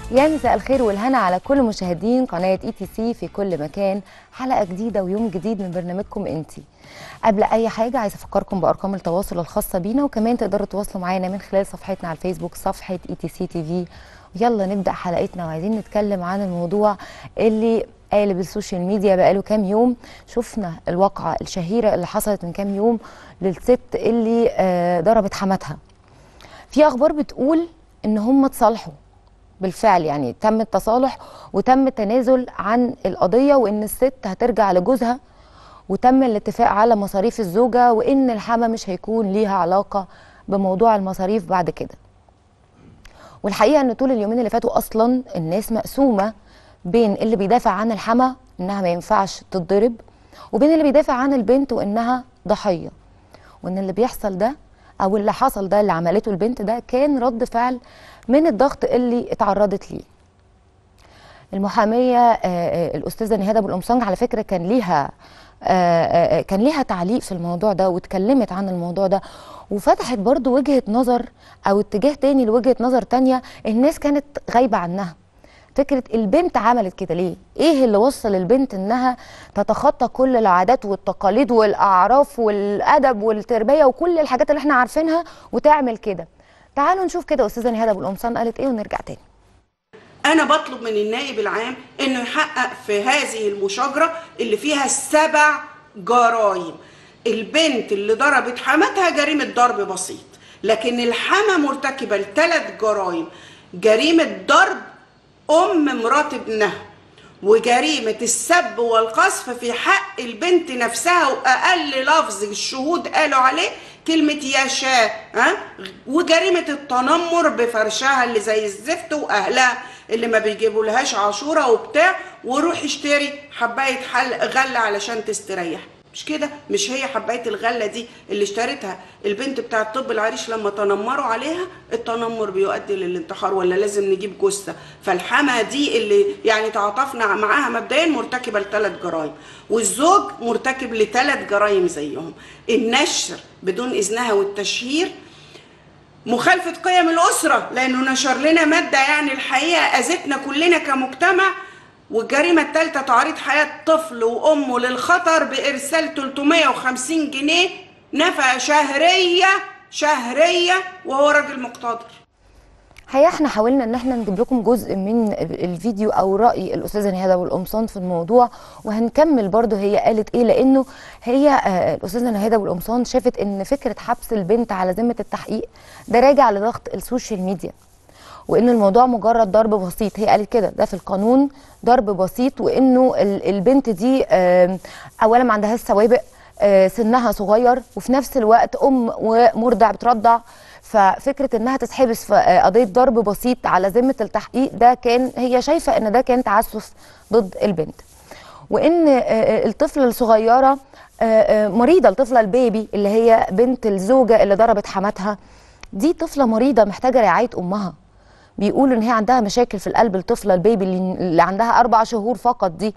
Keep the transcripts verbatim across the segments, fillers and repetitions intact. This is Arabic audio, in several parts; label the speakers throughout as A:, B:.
A: يا مساء الخير والهنا على كل مشاهدين قناة اي تي سي في كل مكان. حلقة جديدة ويوم جديد من برنامجكم انتي. قبل اي حاجة عايزة افكركم بارقام التواصل الخاصة بينا، وكمان تقدروا تتواصلوا معانا من خلال صفحتنا على الفيسبوك صفحة اي تي سي تي في. ويلا نبدأ حلقتنا، وعايزين نتكلم عن الموضوع اللي قالب السوشيال ميديا بقاله كام يوم. شفنا الواقعة الشهيرة اللي حصلت من كام يوم للست اللي آه ضربت حماتها. في اخبار بتقول ان هم اتصالحوا بالفعل، يعني تم التصالح وتم التنازل عن القضية، وإن الست هترجع لجوزها، وتم الاتفاق على مصاريف الزوجة، وإن الحما مش هيكون ليها علاقة بموضوع المصاريف بعد كده. والحقيقة إن طول اليومين اللي فاتوا أصلا الناس مقسومة بين اللي بيدافع عن الحما إنها ما ينفعش تتضرب، وبين اللي بيدافع عن البنت وإنها ضحية، وإن اللي بيحصل ده أو اللي حصل ده اللي عملته البنت ده كان رد فعل من الضغط اللي اتعرضت ليه. المحامية الأستاذة نهاد أبو القمصان على فكرة كان ليها كان ليها تعليق في الموضوع ده، واتكلمت عن الموضوع ده، وفتحت برضو وجهة نظر أو اتجاه تاني لوجهة نظر تانية الناس كانت غايبة عنها. فكرة البنت عملت كده ليه؟ ايه اللي وصل البنت انها تتخطى كل العادات والتقاليد والاعراف والادب والتربية وكل الحاجات اللي احنا عارفينها وتعمل كده؟ تعالوا نشوف كده استاذة نهاد ابو القمصان قالت ايه ونرجع تاني.
B: انا بطلب من النائب العام انه يحقق في هذه المشاجرة اللي فيها سبع جرائم. البنت اللي ضربت حماتها جريمة ضرب بسيط، لكن الحما مرتكبة لثلاث جرائم: جريمة ضرب ام مرات ابنها، وجريمة السب والقذف في حق البنت نفسها، واقل لفظ الشهود قالوا عليه كلمة يا شاه، ها، وجريمة التنمر بفرشها اللي زي الزفت، واهلها اللي ما بيجيبوا لهاش عاشوره وبتاع، وروح اشتري حبايه حل غله علشان تستريح. مش كده؟ مش هي حبايه الغله دي اللي اشترتها البنت بتاعه طب العريش لما تنمروا عليها؟ التنمر بيؤدي للانتحار ولا لازم نجيب جثه؟ فالحما دي اللي يعني تعاطفنا معاها مبدئيا مرتكبه لثلاث جرائم، والزوج مرتكب لثلاث جرائم زيهم: النشر بدون اذنها والتشهير، مخالفة قيم الأسرة لأنه نشر لنا مادة يعني الحقيقة أذتنا كلنا كمجتمع، والجريمة الثالثة تعريض حياة طفل وأمه للخطر بإرسال ثلاثمائة وخمسين جنيه نفقة شهرية شهرية وهو راجل مقتدر.
A: هي احنا حاولنا ان احنا نجيب لكم جزء من الفيديو او رأي الأستاذة نهاد أبو القمصان في الموضوع، وهنكمل برضو هي قالت ايه، لانه هي آه الأستاذة نهاد أبو القمصان شافت ان فكرة حبس البنت على ذمة التحقيق ده راجع لضغط السوشيال ميديا، وان الموضوع مجرد ضرب بسيط. هي قالت كده ده في القانون ضرب بسيط، وانه البنت دي آه اولا ما عندهاش سوابق، آه سنها صغير، وفي نفس الوقت ام ومرضع بترضع، ففكره انها تتحبس في قضيه ضرب بسيط على ذمه التحقيق ده كان هي شايفه ان ده كان تعسف ضد البنت، وان الطفله الصغيره مريضه، الطفله البيبي اللي هي بنت الزوجه اللي ضربت حماتها دي طفله مريضه محتاجه رعايه امها. بيقولوا ان هي عندها مشاكل في القلب، الطفله البيبي اللي عندها اربع شهور فقط دي.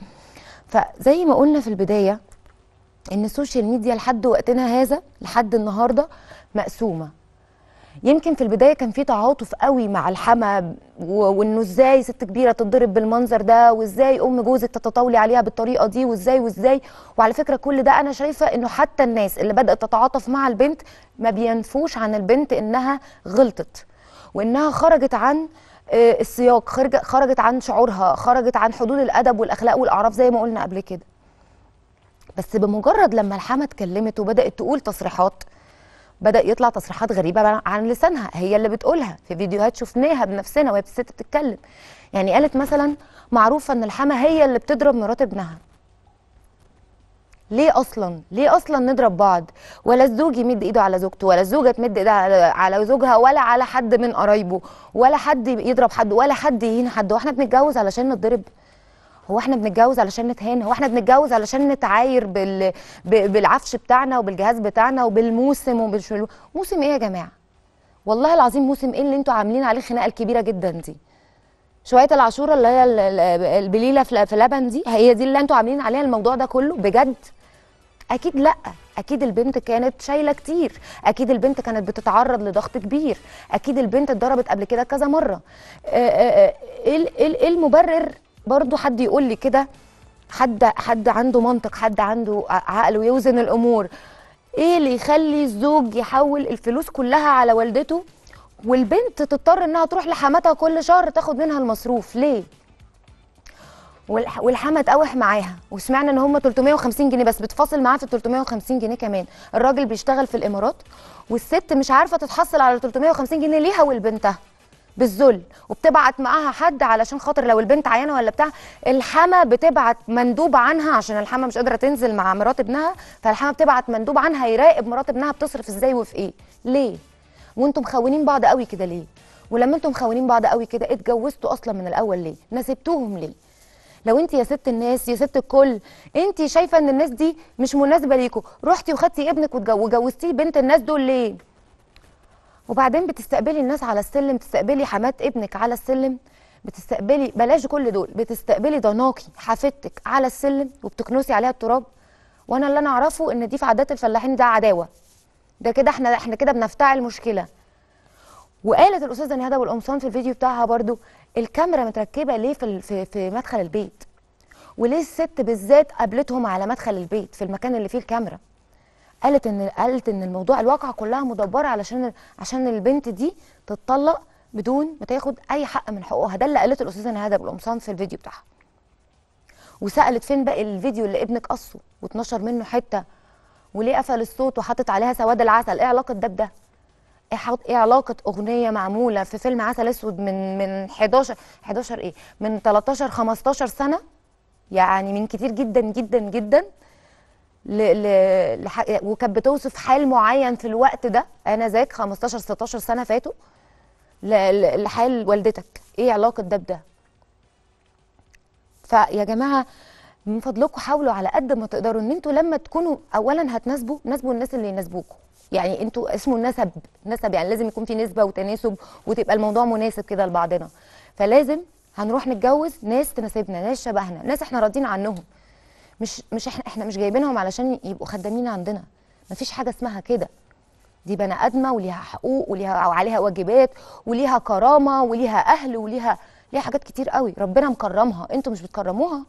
A: فزي ما قلنا في البدايه ان السوشيال ميديا لحد وقتنا هذا لحد النهارده مقسومه. يمكن في البدايه كان في تعاطف قوي مع الحما، وانه ازاي ست كبيره تتضرب بالمنظر ده، وازاي ام جوزك تتطاولي عليها بالطريقه دي، وازاي وازاي وعلى فكره كل ده انا شايفه انه حتى الناس اللي بدات تتعاطف مع البنت ما بينفوش عن البنت انها غلطت، وانها خرجت عن السياق، خرجت عن شعورها، خرجت عن حدود الادب والاخلاق والاعراف زي ما قلنا قبل كده. بس بمجرد لما الحما اتكلمت وبدات تقول تصريحات، بدأ يطلع تصريحات غريبة عن لسانها، هي اللي بتقولها في فيديوهات شفناها بنفسنا وهي الست بتتكلم. يعني قالت مثلا معروفة ان الحما هي اللي بتضرب مرات ابنها. ليه اصلا؟ ليه اصلا نضرب بعض؟ ولا الزوج يمد ايده على زوجته، ولا الزوجة تمد ايدها على زوجها، ولا على حد من قرايبه، ولا حد يضرب حد، ولا حد يهين حد. واحنا بنتجوز علشان نتضرب؟ هو احنا بنتجوز علشان نتهان؟ هو احنا بنتجوز علشان نتعاير بال... بالعفش بتاعنا وبالجهاز بتاعنا وبالموسم وبالشلو؟ موسم ايه يا جماعه؟ والله العظيم موسم ايه اللي انتوا عاملين عليه الخناقه الكبيره جدا دي؟ شويه العاشوره اللي هي البليله في لبن دي، هي دي اللي انتوا عاملين عليها الموضوع ده كله؟ بجد اكيد لا، اكيد البنت كانت شايله كتير، اكيد البنت كانت بتتعرض لضغط كبير، اكيد البنت اتضربت قبل كده كذا مره. ايه ايه المبرر؟ برضو حد يقول لي كده، حد حد عنده منطق، حد عنده عقل ويوزن الامور. ايه اللي يخلي الزوج يحول الفلوس كلها على والدته والبنت تضطر انها تروح لحماتها كل شهر تاخد منها المصروف؟ ليه؟ والحما تقاوح معاها، وسمعنا ان هم ثلاثمائة وخمسين جنيه بس، بتفاصل معاها في ثلاثمائة وخمسين جنيه كمان. الراجل بيشتغل في الامارات والست مش عارفه تتحصل على ثلاثمائة وخمسين جنيه ليها ولبنتها بالذل، وبتبعت معاها حد علشان خاطر لو البنت عيانه ولا بتاع. الحما بتبعت مندوب عنها عشان الحما مش قادره تنزل مع مرات ابنها، فالحما بتبعت مندوب عنها يراقب مرات ابنها بتصرف ازاي وفي ايه. ليه؟ وانتم مخونين بعض قوي كده ليه؟ ولما انتم مخونين بعض قوي كده اتجوزتوا اصلا من الاول ليه؟ نسبتوهم ليه؟ لو انت يا ست الناس يا ست الكل انت شايفه ان الناس دي مش مناسبه ليكوا، رحتي وخدتي ابنك وجوزتيه بنت الناس دول ليه؟ وبعدين بتستقبلي الناس على السلم، بتستقبلي حمات ابنك على السلم، بتستقبلي بلاش كل دول، بتستقبلي ضناكي حفيدتك على السلم وبتكنسي عليها التراب. وانا اللي انا اعرفه ان دي في عادات الفلاحين ده عداوه، ده كده احنا احنا كده بنفتعل مشكله. وقالت الاستاذه نهاد ابو القمصان في الفيديو بتاعها برضو، الكاميرا متركبه ليه في في, في مدخل البيت؟ وليه الست بالذات قابلتهم على مدخل البيت في المكان اللي فيه الكاميرا؟ قالت ان قالت ان الموضوع الواقعه كلها مدبره علشان عشان البنت دي تتطلق بدون ما تاخد اي حق من حقوقها. ده اللي قالته الاستاذه نهاد ابو القمصان في الفيديو بتاعها. وسالت فين باقي الفيديو اللي ابنك قصه واتنشر منه حته، وليه قفل الصوت وحطت عليها سواد العسل؟ ايه علاقه ده بده؟ ايه علاقه اغنيه معموله في فيلم عسل اسود من من حداشر حداشر ايه من تلتاشر خمستاشر سنه، يعني من كتير جدا جدا جدا، ل... ل... لح... وكانت بتوصف حال معين في الوقت ده، انا ذاك خمستاشر ستاشر سنه فاتوا، ل... ل... لحال والدتك. ايه علاقه ده بده؟ فيا جماعه من فضلكم حاولوا على قد ما تقدروا ان انتوا لما تكونوا اولا هتناسبوا ناسبوا الناس اللي يناسبوكم. يعني انتوا اسمه النسب، نسب يعني لازم يكون في نسبه وتناسب وتبقى الموضوع مناسب كده لبعضنا. فلازم هنروح نتجوز ناس تناسبنا، ناس شبهنا، ناس احنا راضيين عنهم. مش مش احنا احنا مش جايبينهم علشان يبقوا خدامين عندنا. مفيش حاجه اسمها كده. دي بني ادمه وليها حقوق وليها وعليها واجبات وليها كرامه وليها اهل وليها ليها حاجات كتير قوي ربنا مكرمها، انتوا مش بتكرموها.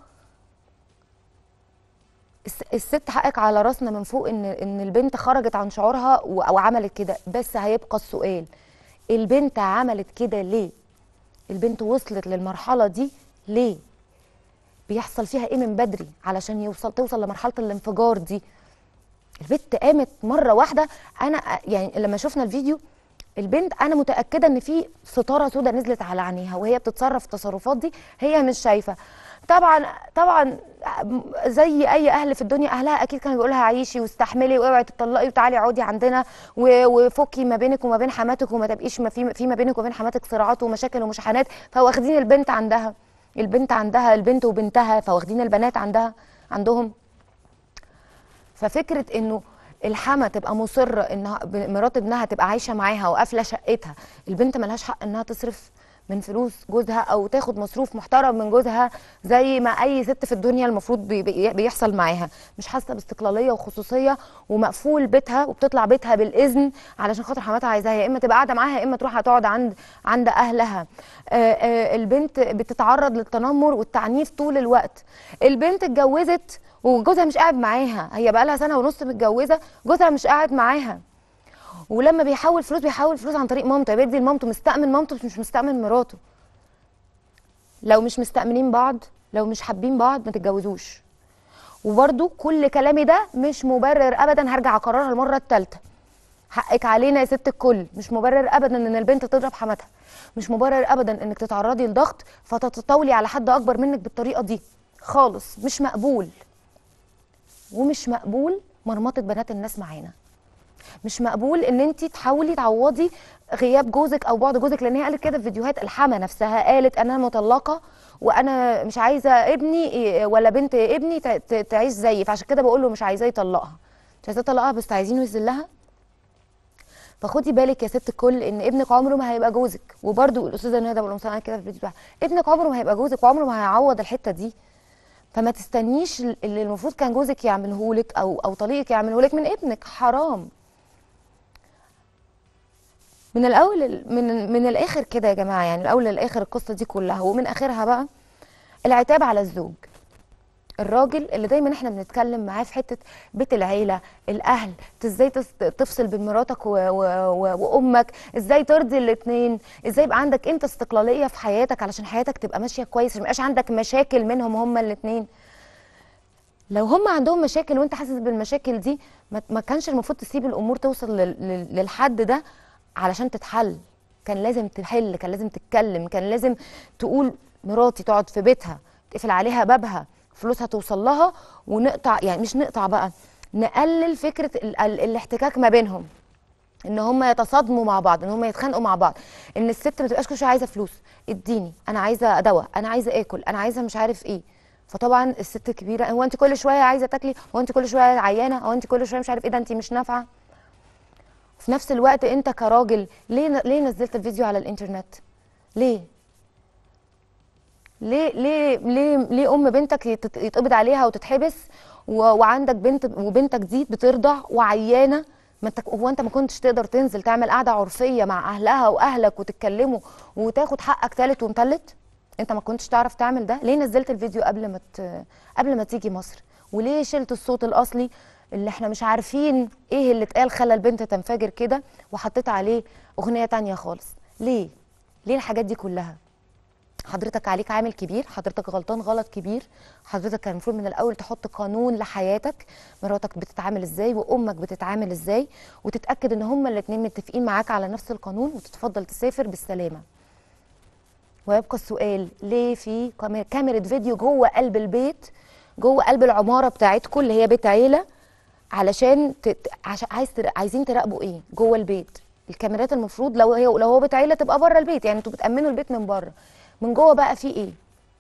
A: الست حقك على راسنا من فوق ان ان البنت خرجت عن شعورها او عملت كده، بس هيبقى السؤال البنت عملت كده ليه؟ البنت وصلت للمرحله دي ليه؟ بيحصل فيها ايه من بدري علشان يوصل توصل لمرحله الانفجار دي؟ البنت قامت مره واحده. انا يعني لما شفنا الفيديو البنت انا متاكده ان في ستاره سوداء نزلت على عينيها وهي بتتصرف التصرفات دي، هي مش شايفه. طبعا طبعا زي اي اهل في الدنيا اهلها اكيد كانوا بيقولوا لها عيشي واستحملي واوعي تطلقي وتعالي اقعدي عندنا وفكي ما بينك وما بين حماتك وما تبقيش ما في في ما بينك وبين حماتك صراعات ومشاكل ومشاحنات، فواخدين البنت عندها البنت عندها البنت وبنتها، فواخدين البنات عندها عندهم. ففكره انه الحما تبقى مصره انها مرات ابنها تبقى عايشه معاها وقافله شقتها، البنت ملهاش حق انها تصرف من فلوس جوزها او تاخد مصروف محترم من جوزها زي ما اي ست في الدنيا المفروض بي بيحصل معاها. مش حاسه باستقلاليه وخصوصيه ومقفول بيتها وبتطلع بيتها بالاذن علشان خاطر حماتها عايزاها، يا اما تبقى قاعده معاها يا اما تروح تقعد عند عند اهلها. آآ آآ البنت بتتعرض للتنمر والتعنيف طول الوقت. البنت اتجوزت وجوزها مش قاعد معاها، هي بقى لها سنه ونص متجوزه جوزها مش قاعد معاها، ولما بيحول فلوس بيحول فلوس عن طريق مامته، بيدي لمامته، مستأمن مامته مش مستأمن مراته. لو مش مستأمنين بعض، لو مش حابين بعض ما تتجوزوش. وبرده كل كلامي ده مش مبرر ابدا، هرجع اكررها المره الثالثه، حقك علينا يا ست الكل، مش مبرر ابدا ان البنت تضرب حماتها، مش مبرر ابدا انك تتعرضي لضغط فتتطاولي على حد اكبر منك بالطريقه دي خالص، مش مقبول. ومش مقبول مرمطه بنات الناس معانا. مش مقبول ان انت تحاولي تعوضي غياب جوزك او بعد جوزك، لان هي قالت كده في فيديوهات. الحما نفسها قالت انا مطلقه وانا مش عايزه ابني ولا بنت ابني تعيش زيي، فعشان كده بقول له مش عايزاه يطلقها، مش عايزاه يطلقها بس عايزينه يذلها. فخدي بالك يا ست الكل ان ابنك عمره ما هيبقى جوزك. وبرده الاستاذه نهاد ابو القمصان كده في الفيديو بتاعها، ابنك عمره ما هيبقى جوزك وعمره ما هيعوض الحته دي. فما تستنيش اللي المفروض كان جوزك يعمله لك او او طليقك يعمله لك من ابنك، حرام. من الاول من من الاخر كده يا جماعه، يعني الاول للاخر القصه دي كلها، ومن اخرها بقى العتاب على الزوج. الراجل اللي دايما احنا بنتكلم معاه في حته بيت العيله، الاهل، ازاي تفصل بين مراتك و... و... و... وامك، ازاي ترضي الاثنين، ازاي يبقى عندك انت استقلاليه في حياتك علشان حياتك تبقى ماشيه كويس، ما يبقاش عندك مشاكل منهم هما الاثنين. لو هم عندهم مشاكل وانت حاسس بالمشاكل دي، ما كانش المفروض تسيب الامور توصل لل... للحد ده علشان تتحل. كان لازم تحل، كان لازم تتكلم، كان لازم تقول مراتي تقعد في بيتها، تقفل عليها بابها، فلوسها توصل لها، ونقطع، يعني مش نقطع بقى، نقلل فكره ال ال الاحتكاك ما بينهم، ان هم يتصادموا مع بعض، ان هم يتخانقوا مع بعض، ان الست ما تبقاش كل شويه عايزه فلوس، اديني، انا عايزه دواء، انا عايزه اكل، انا عايزه مش عارف ايه. فطبعا الست الكبيره، هو انت كل شويه عايزه تاكلي، هو انت كل شويه عيانه، هو انت كل شويه مش عارف ايه، ده انت مش نافعه. في نفس الوقت انت كراجل ليه ليه نزلت الفيديو على الانترنت؟ ليه؟ ليه ليه ليه ليه ام بنتك يتقبض عليها وتتحبس، وعندك بنت وبنتك دي بترضع وعيانه؟ ما انت هو انت ما كنتش تقدر تنزل تعمل قعده عرفيه مع اهلها واهلك وتتكلموا وتاخد حقك ثالث ومثلث؟ انت ما كنتش تعرف تعمل ده؟ ليه نزلت الفيديو قبل ما ت... قبل ما تيجي مصر؟ وليه شلت الصوت الاصلي اللي احنا مش عارفين ايه اللي اتقال خلى البنت تنفجر كده، وحطيت عليه اغنيه تانية خالص؟ ليه؟ ليه الحاجات دي كلها؟ حضرتك عليك عامل كبير، حضرتك غلطان غلط كبير، حضرتك كان المفروض من الاول تحط قانون لحياتك، مراتك بتتعامل ازاي وامك بتتعامل ازاي، وتتاكد ان هما الاثنين متفقين معاك على نفس القانون، وتتفضل تسافر بالسلامه. ويبقى السؤال، ليه في كاميرا فيديو جوه قلب البيت، جوه قلب العماره بتاعتكم اللي هي بيت عيله، علشان ت... عشان عايز تر... عايزين تراقبوا ايه جوه البيت؟ الكاميرات المفروض لو هي لو هو بيت عيله تبقى بره البيت، يعني انتوا بتامنوا البيت من بره، من جوه بقى في ايه؟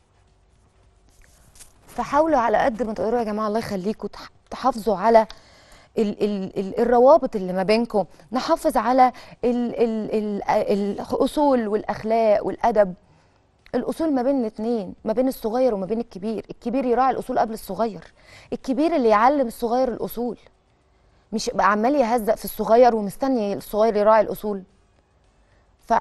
A: فحاولوا على قد ما تقدروا يا جماعه، الله يخليكم، تحافظوا على ال ال ال الروابط اللي ما بينكم، نحافظ على ال ال ال الاصول والاخلاق والادب. الاصول ما بين الاثنين، ما بين الصغير وما بين الكبير، الكبير يراعي الاصول قبل الصغير، الكبير اللي يعلم الصغير الاصول، مش يبقى عمال يهزق في الصغير ومستني الصغير يراعي الاصول. ف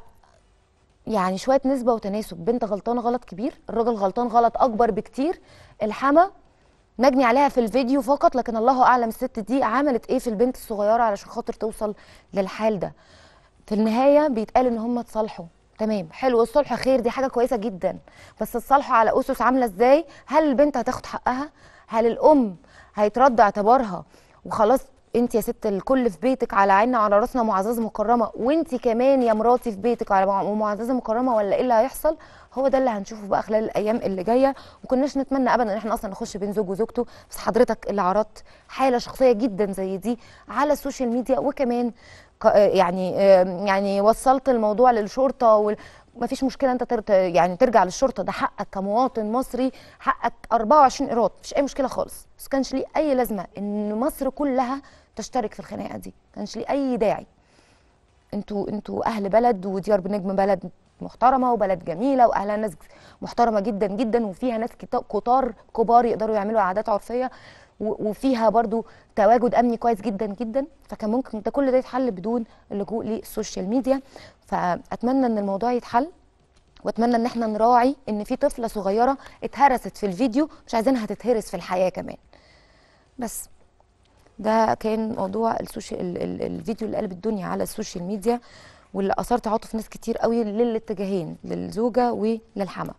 A: يعني شويه نسبه وتناسب، بنت غلطانه غلط كبير، الراجل غلطان غلط اكبر بكتير، الحما نجني عليها في الفيديو فقط، لكن الله اعلم الست دي عملت ايه في البنت الصغيره علشان خاطر توصل للحال ده. في النهايه بيتقال ان هم اتصالحوا، تمام، حلو، الصلح خير، دي حاجه كويسه جدا، بس الصلح على اسس عامله ازاي؟ هل البنت هتاخد حقها؟ هل الام هيترد اعتبارها وخلاص انت يا ست الكل في بيتك على عيننا وعلى راسنا معززه مكرمه، وانت كمان يا مراتي في بيتك على معززه مكرمه، ولا ايه اللي هيحصل؟ هو ده اللي هنشوفه بقى خلال الايام اللي جايه. وكناش نتمنى ابدا ان احنا اصلا نخش بين زوج وزوجته، بس حضرتك اللي عرضت حاله شخصيه جدا زي دي على السوشيال ميديا، وكمان يعني يعني وصلت الموضوع للشرطه وال... ما فيش مشكله انت تر... يعني ترجع للشرطه، ده حقك كمواطن مصري، حقك أربعة وعشرين قيراط، مفيش اي مشكله خالص، بس كانش ليه اي لازمه ان مصر كلها تشترك في الخناقه دي، كانش ليه اي داعي. انتوا انتوا اهل بلد، وديار بنجم بلد محترمه وبلد جميله واهلها ناس محترمه جدا جدا، وفيها ناس كتار كبار يقدروا يعملوا عادات عرفيه، وفيها برضو تواجد امني كويس جدا جدا، فكان ممكن ده كل ده يتحل بدون اللجوء للسوشيال ميديا. فاتمنى ان الموضوع يتحل، واتمنى ان احنا نراعي ان في طفله صغيره اتهرست في الفيديو، مش عايزينها تتهرس في الحياه كمان. بس ده كان موضوع السوشيال ال ال الفيديو اللي قلب الدنيا على السوشيال ميديا، واللي اثار تعاطف ناس كتير قوي للاتجاهين، للزوجه وللحما.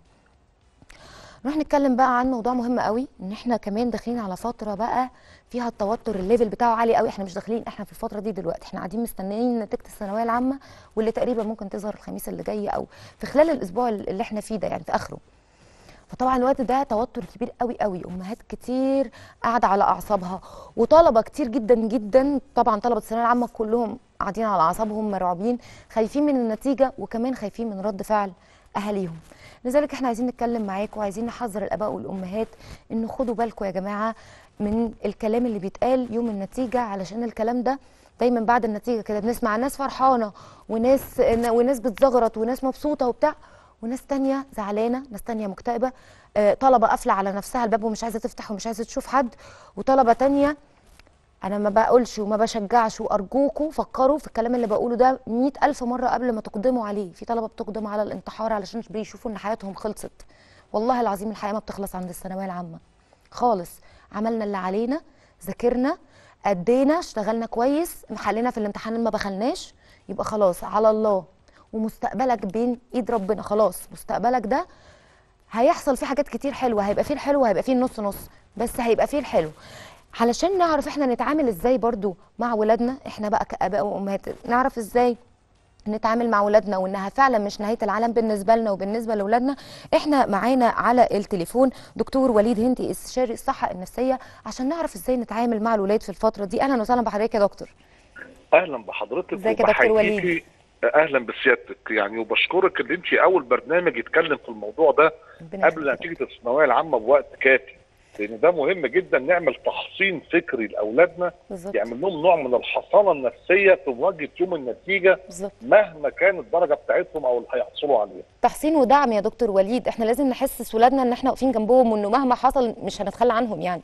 A: نروح نتكلم بقى عن موضوع مهم قوي، ان احنا كمان داخلين على فتره بقى فيها التوتر الليفل بتاعه عالي قوي. احنا مش داخلين احنا في الفتره دي دلوقتي، احنا قاعدين مستنيين نتيجه الثانويه العامه، واللي تقريبا ممكن تظهر الخميس اللي جاي او في خلال الاسبوع اللي احنا فيه ده، يعني في اخره. فطبعا الوقت ده توتر كبير قوي قوي، امهات كتير قاعده على اعصابها، وطلبه كتير جدا جدا، طبعا طلبه الثانويه العامه كلهم قاعدين على اعصابهم، مرعوبين، خايفين من النتيجه، وكمان خايفين من رد فعل اهاليهم. لذلك احنا عايزين نتكلم معاكم، وعايزين نحذر الاباء والامهات ان خدوا بالكم يا جماعه من الكلام اللي بيتقال يوم النتيجه، علشان الكلام ده دايما بعد النتيجه كده بنسمع ناس فرحانه وناس وناس بتزغرط وناس مبسوطه وبتاع، وناس تانية زعلانه، ناس تانية مكتئبه. آه، طلبه قافله على نفسها الباب ومش عايزه تفتح ومش عايزه تشوف حد، وطلبه تانية انا ما بقولش وما بشجعش، وارجوكوا فكروا في الكلام اللي بقوله ده مئة الف مره قبل ما تقدموا عليه. في طلبه بتقدم على الانتحار علشان بيشوفوا ان حياتهم خلصت. والله العظيم الحياه ما بتخلص عند الثانويه العامه خالص. عملنا اللي علينا، ذاكرنا، ادينا، اشتغلنا كويس، حلينا في الامتحان ما بخلناش، يبقى خلاص على الله، ومستقبلك بين ايد ربنا. خلاص مستقبلك ده هيحصل فيه حاجات كتير حلوه، هيبقى فيه الحلو وهيبقى فيه النص نص، بس هيبقى فيه الحلو. علشان نعرف احنا نتعامل ازاي برضو مع ولادنا، احنا بقى كآباء وامهات نعرف ازاي نتعامل مع ولادنا، وانها فعلا مش نهايه العالم بالنسبه لنا وبالنسبه لاولادنا. احنا معانا على التليفون دكتور وليد هندي، استشاري الصحه النفسيه، عشان نعرف ازاي نتعامل مع الولاد في الفتره دي. اهلا وسهلا بحضرتك يا دكتور.
C: اهلا بحضرتك.
A: ازيك يا دكتور وليد؟
C: اهلا بسيادتك يعني، وبشكرك ان انت اول برنامج يتكلم في الموضوع ده قبل نتيجه الثانويه العامه بوقت كافي، لان ده مهم جدا. نعمل تحصين فكري لاولادنا، يعمل لهم نوع من الحصانه النفسيه في مواجهه يوم النتيجه بالزبط. مهما كانت الدرجه بتاعتهم او اللي هيحصلوا عليها.
A: تحصين ودعم يا دكتور وليد، احنا لازم نحسس ولادنا ان احنا واقفين جنبهم، وانه مهما حصل مش هنتخلى عنهم يعني.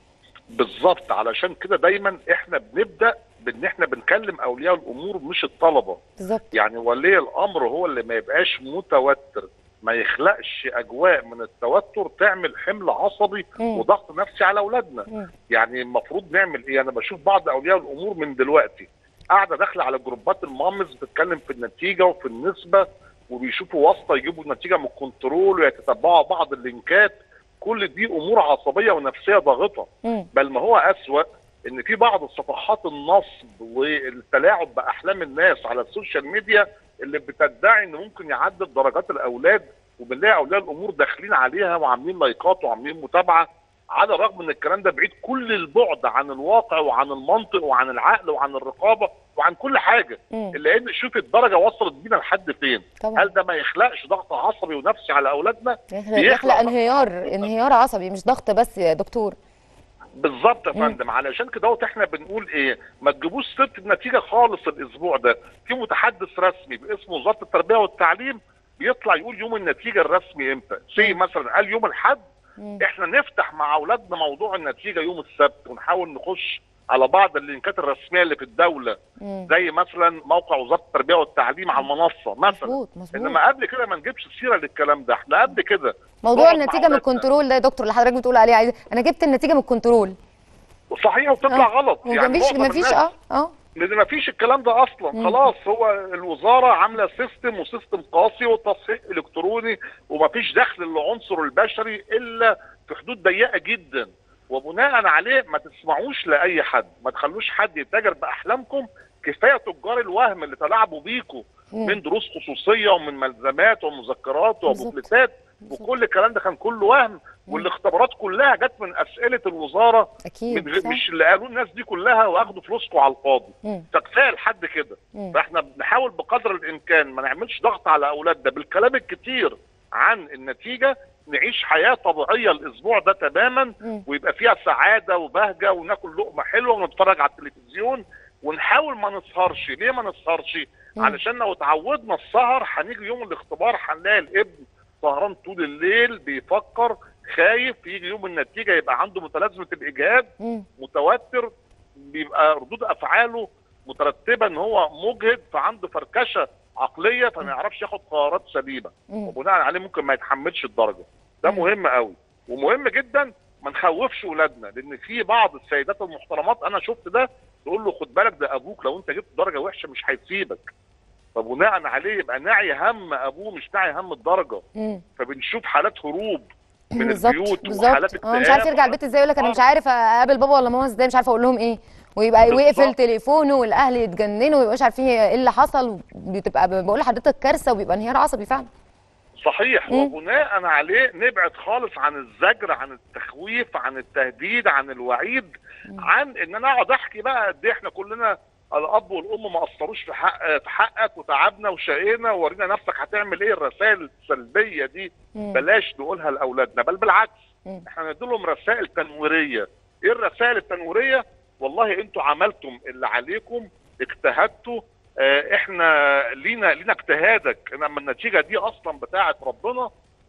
C: بالظبط، علشان كده دايما احنا بنبدا بان احنا بنكلم اولياء الامور مش الطلبه.
A: بالظبط.
C: يعني ولي الامر هو اللي ما يبقاش متوتر، ما يخلقش اجواء من التوتر تعمل حمل عصبي مم. وضغط نفسي على اولادنا. مم. يعني المفروض نعمل ايه؟ انا بشوف بعض اولياء الامور من دلوقتي قاعده داخله على جروبات المامز بتتكلم في النتيجه وفي النسبه، وبيشوفوا واسطه يجيبوا النتيجه من الكنترول ويتتبعوا بعض اللينكات. كل دي امور عصبيه ونفسيه ضاغطه. مم. بل ما هو اسوأ ان في بعض صفحات النصب والتلاعب باحلام الناس على السوشيال ميديا اللي بتدعي ان ممكن يعدل درجات الاولاد، وبنلاقي اولياء الامور داخلين عليها وعاملين لايكات وعاملين متابعه، على الرغم ان الكلام ده بعيد كل البعد عن الواقع وعن المنطق وعن العقل وعن الرقابه وعن كل حاجه. مم. الا ان شوف الدرجه وصلت بينا لحد فين. طبعا. هل ده ما يخلقش ضغط عصبي ونفسي على اولادنا؟
A: يخلق انهيار انهيار عصبي، مش ضغط بس يا دكتور.
C: بالظبط يا فندم. علشان كده احنا بنقول ايه؟ ما تجيبوش سيره النتيجه خالص. الاسبوع ده في متحدث رسمي باسم وزاره التربيه والتعليم بيطلع يقول يوم النتيجه الرسمي امتى؟ سي مثلا قال يوم الاحد، احنا نفتح مع اولادنا موضوع النتيجه يوم السبت، ونحاول نخش على بعض اللينكات الرسميه اللي في الدوله، مم. زي مثلا موقع وزاره التربيه والتعليم على المنصه مثلا. مظبوط مظبوط. انما قبل كده ما نجيبش سيره للكلام ده. احنا قبل كده
A: موضوع النتيجه من الكنترول ده يا دكتور اللي حضرتك بتقول عليه، عايز انا جبت النتيجه من الكنترول
C: صحيح وبتطلع أوه. غلط.
A: يعني مفيش مفيش اه اه
C: لان مفيش الكلام ده اصلا. مم. خلاص هو الوزاره عامله سيستم وسيستم قاسي وتصحيح الكتروني، ومفيش دخل للعنصر البشري الا في حدود ضيقه جدا، وبناء عليه ما تسمعوش لاي حد، ما تخلوش حد يتاجر باحلامكم. كفايه تجار الوهم اللي تلاعبوا بيكم من دروس خصوصيه ومن ملزمات ومذكرات وبوكلتات، وكل الكلام ده كان كله وهم. والاختبارات كلها جت من اسئله الوزاره.
A: اكيد
C: مش اللي قالوه الناس دي كلها واخدوا فلوسكم على الفاضي. فكفايه لحد كده. فاحنا بنحاول بقدر الامكان ما نعملش ضغط على اولادنا بالكلام الكتير عن النتيجه، نعيش حياه طبيعيه الاسبوع ده تماما، ويبقى فيها سعاده وبهجه، وناكل لقمه حلوه ونتفرج على التلفزيون، ونحاول ما نسهرش. ليه ما نسهرش؟ علشان لو اتعودنا السهر هنيجي يوم الاختبار هنلاقي الابن سهران طول الليل بيفكر، خايف، يجي يوم النتيجه يبقى عنده متلازمه الاجهاد، متوتر، بيبقى ردود افعاله مترتبه ان هو مجهد، فعنده فركشه عقليه، فما يعرفش ياخد قرارات سليمه، وبناء عليه ممكن ما يتحملش الدرجه. ده مهم قوي، ومهم جدا ما نخوفش اولادنا، لان في بعض السيدات المحترمات انا شفت ده، تقول له خد بالك ده ابوك لو انت جبت درجه وحشه مش هيسيبك. فبناء عليه يبقى ناعي هم ابوه مش ناعي هم الدرجه. مم. فبنشوف حالات هروب من البيوت وحالات اكتئاب.
A: اه مش عارف يرجع البيت ازاي، يقول لك انا مش عارف اقابل بابا ولا ماما ازاي، مش عارف اقول لهم ايه، ويبقى يقفل تليفونه والاهل يتجننوا ويبقاش عارفين ايه اللي حصل. بتبقى بقول لحضرتك كارثه، وبيبقى انهيار عصبي فعلا.
C: صحيح. مم. وبناء عليه نبعد خالص عن الزجر، عن التخويف، عن التهديد، عن الوعيد، مم. عن ان انا اقعد احكي بقى قد ايه احنا كلنا الاب والام ما قصروش في حق في حقك وتعبنا وشقينا وورينا نفسك هتعمل ايه. الرسائل السلبيه دي مم. بلاش نقولها لاولادنا، بل بالعكس مم. احنا ندي لهم رسائل تنويريه. ايه الرسائل التنويريه؟ والله انتوا عملتم اللي عليكم، اجتهدتوا، اه احنا لينا لينا اجتهادك، انما النتيجه دي اصلا بتاعه ربنا،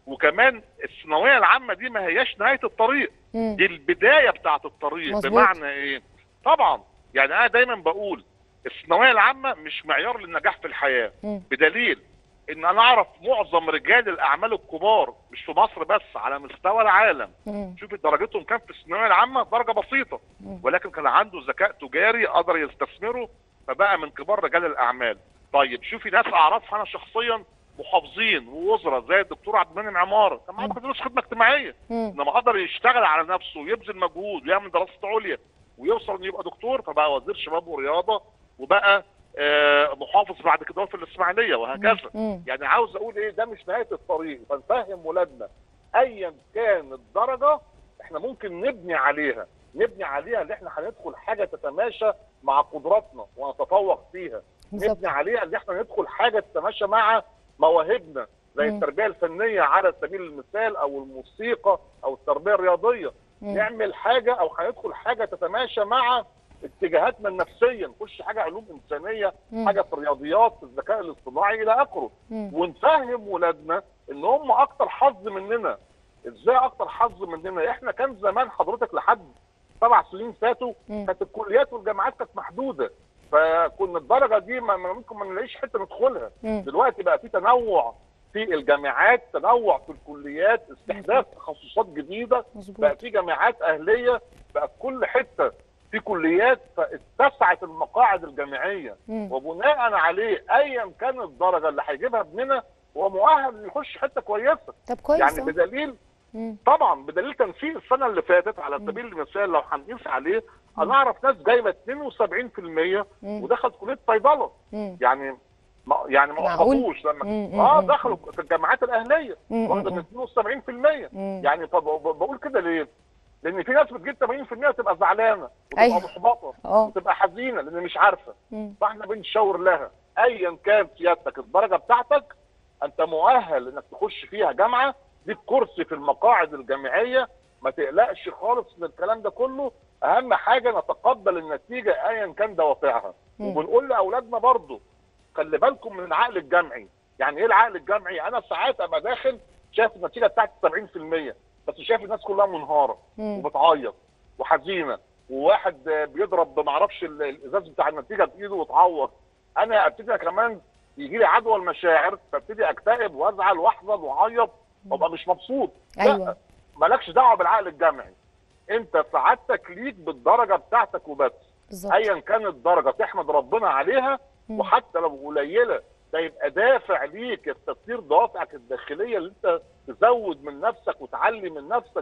C: وكمان الثانويه العامه دي ما هياش نهايه الطريق،
A: مم.
C: دي البدايه بتاعه الطريق.
A: مظبوط.
C: بمعنى ايه؟ طبعا يعني انا دايما بقول الثانويه العامه مش معيار للنجاح في الحياه،
A: مم.
C: بدليل ان انا اعرف معظم رجال الاعمال الكبار مش في مصر بس، على مستوى العالم.
A: مم.
C: شوف درجتهم كان في الثانويه العامه درجه بسيطه،
A: مم.
C: ولكن كان عنده ذكاء تجاري قدر يستثمره فبقى من كبار رجال الاعمال. طيب شوفي ناس اعرفها انا شخصيا محافظين ووزراء زي الدكتور عبد المنعم عماره، كان معاه بكالوريوس خدمه اجتماعيه،
A: مم.
C: انما قدر يشتغل على نفسه ويبذل مجهود ويعمل دراسه عليا ويوصل انه يبقى دكتور، فبقى وزير شباب ورياضه، وبقى آه محافظ بعد كده في الاسماعيليه وهكذا.
A: مم.
C: يعني عاوز اقول ايه، ده مش نهايه الطريق، فنفهم ولادنا ايا كان الدرجه احنا ممكن نبني عليها، نبني عليها ان احنا هندخل حاجه تتماشى مع قدراتنا ونتفوق فيها،
A: بالظبط.
C: نبني عليها ان احنا ندخل حاجه تتماشى مع مواهبنا زي
A: مم.
C: التربيه الفنيه على سبيل المثال، او الموسيقى، او التربيه الرياضيه.
A: مم.
C: نعمل حاجه او هندخل حاجه تتماشى مع اتجاهاتنا النفسيه، نخش حاجه علوم انسانيه،
A: مم.
C: حاجه في الرياضيات، في الذكاء الاصطناعي الى اخره،
A: مم.
C: ونفهم ولادنا ان هم اكتر حظ مننا. ازاي اكتر حظ مننا؟ احنا كان زمان حضرتك لحد سبع سنين فاتوا
A: مم.
C: كانت الكليات والجامعات كانت محدوده، فكنا الدرجه دي ما ما ممكن ما نلاقيش حته ندخلها.
A: مم.
C: دلوقتي بقى في تنوع في الجامعات، تنوع في الكليات، استحداث تخصصات جديده،
A: مظبوط.
C: بقى في جامعات اهليه، بقى في كل حته في كليات، فاتسعت المقاعد الجامعيه،
A: مم.
C: وبناء عليه ايا كان الدرجه اللي هيجيبها ابننا هو مؤهل انه يخش حته كويسه.
A: طب كويس.
C: يعني
A: أهو.
C: بدليل
A: مم.
C: طبعا بدليل تنسيق السنه اللي فاتت على سبيل المثال لو هنقيس عليه، انا اعرف ناس جايبه اتنين وسبعين في المية
A: مم.
C: ودخلت كليه صيدله.
A: مم.
C: يعني ما يعني ما
A: معقول؟
C: وقفوش لما
A: مم.
C: اه
A: مم.
C: دخلوا في الجامعات الاهليه
A: مم.
C: واخده من اتنين وسبعين في المية.
A: مم.
C: يعني طب بقول كده ليه؟ لان في ناس بتجيب ثمانين في المية وتبقى زعلانه وتبقى
A: أيوه.
C: محبطه
A: اه.
C: وتبقى حزينه لان مش عارفه.
A: مم.
C: فاحنا بنشاور لها ايا كان سيادتك الدرجه بتاعتك انت مؤهل انك تخش فيها جامعه، ليك كرسي في المقاعد الجامعيه، ما تقلقش خالص من الكلام ده كله. اهم حاجه نتقبل النتيجه ايا كان دوافعها.
A: مم.
C: وبنقول لاولادنا برضو خلي بالكم من العقل الجمعي. يعني ايه العقل الجمعي؟ انا ساعات ابقى داخل شايف النتيجه بتاعتي سبعين في المية بس شايف الناس كلها منهاره
A: مم.
C: وبتعيط وحزينه، وواحد بيضرب ما اعرفش الازاز بتاع النتيجه بايده وتعور. انا ابتدي كمان يجي لي عدوى المشاعر، فابتدي اكتئب وازعل واحزن واعيط وابقى مش مبسوط.
A: أيوة.
C: لا، مالكش دعوه بالعقل الجمعي، انت سعادتك ليك بالدرجه بتاعتك وبس.
A: بالظبط.
C: ايا كانت الدرجه تحمد ربنا عليها،
A: مم.
C: وحتى لو قليله ده يبقى دافع ليك التطوير دوافعك الداخليه اللي انت تزود من نفسك وتعلي من نفسك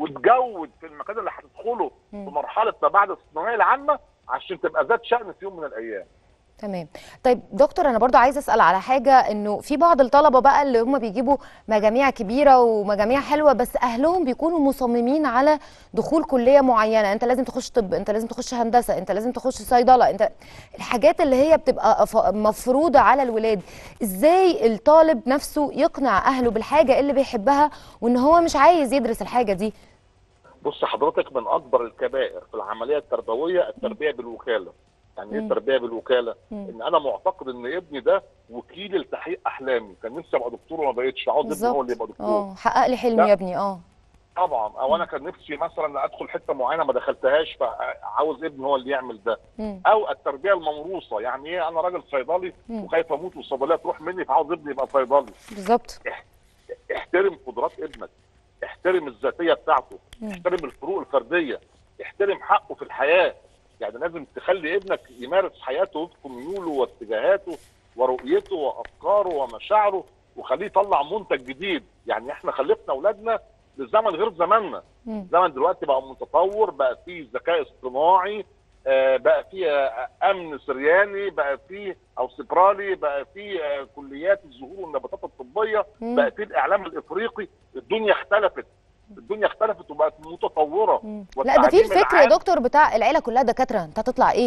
C: وتجود في المكان اللي هتدخله في
A: مم.
C: مرحله ما بعد الثانويه العامه عشان تبقى ذات شأن في يوم من الايام.
A: تمام. طيب دكتور، انا برضو عايزه اسال على حاجه، انه في بعض الطلبه بقى اللي هم بيجيبوا مجاميع كبيره ومجاميع حلوه بس اهلهم بيكونوا مصممين على دخول كليه معينه، انت لازم تخش طب، انت لازم تخش هندسه، انت لازم تخش صيدله، انت الحاجات اللي هي بتبقى ف- مفروضه على الولاد. ازاي الطالب نفسه يقنع اهله بالحاجه اللي بيحبها وان هو مش عايز يدرس الحاجه دي؟
C: بص حضرتك، من اكبر الكبائر في العمليه التربويه التربيه بالوكاله. يعني ايه
A: مم.
C: التربيه بالوكاله؟
A: مم.
C: ان انا معتقد ان ابني ده وكيل لتحقيق احلامي، كان نفسي ابقى دكتور وما بقتش، عاوز ابني هو اللي يبقى دكتور.
A: اه، حقق لي حلمي
C: لا.
A: يا ابني. اه
C: طبعا. او انا كان نفسي مثلا ادخل حته معينه ما دخلتهاش، فعاوز ابني هو اللي يعمل ده.
A: مم.
C: او التربيه الموروثه، يعني ايه؟ انا راجل صيدلي
A: مم.
C: وخايف اموت والصيدليه تروح مني، فعاوز ابني يبقى صيدلي.
A: بالظبط.
C: احترم قدرات ابنك، احترم الذاتيه بتاعته،
A: مم.
C: احترم الفروق الفرديه، احترم حقه في الحياه. يعني لازم تخلي ابنك يمارس حياته وفق ميوله واتجاهاته ورؤيته وافكاره ومشاعره، وخليه يطلع منتج جديد. يعني احنا خلفنا اولادنا لزمن غير زماننا.
A: مم.
C: زمن دلوقتي بقى متطور، بقى فيه ذكاء اصطناعي، آه، بقى فيه آه، امن سرياني، بقى فيه او سبرالي، بقى فيه آه، كليات الزهور والنباتات الطبيه،
A: مم.
C: بقى فيه الاعلام الافريقي. الدنيا اختلفت، الدنيا اختلفت وبقت متطوره.
A: مم. لا، ده في
C: والتعليم
A: الفكر يا
C: العام-
A: دكتور بتاع العيله كلها دكاتره، انت هتطلع ايه؟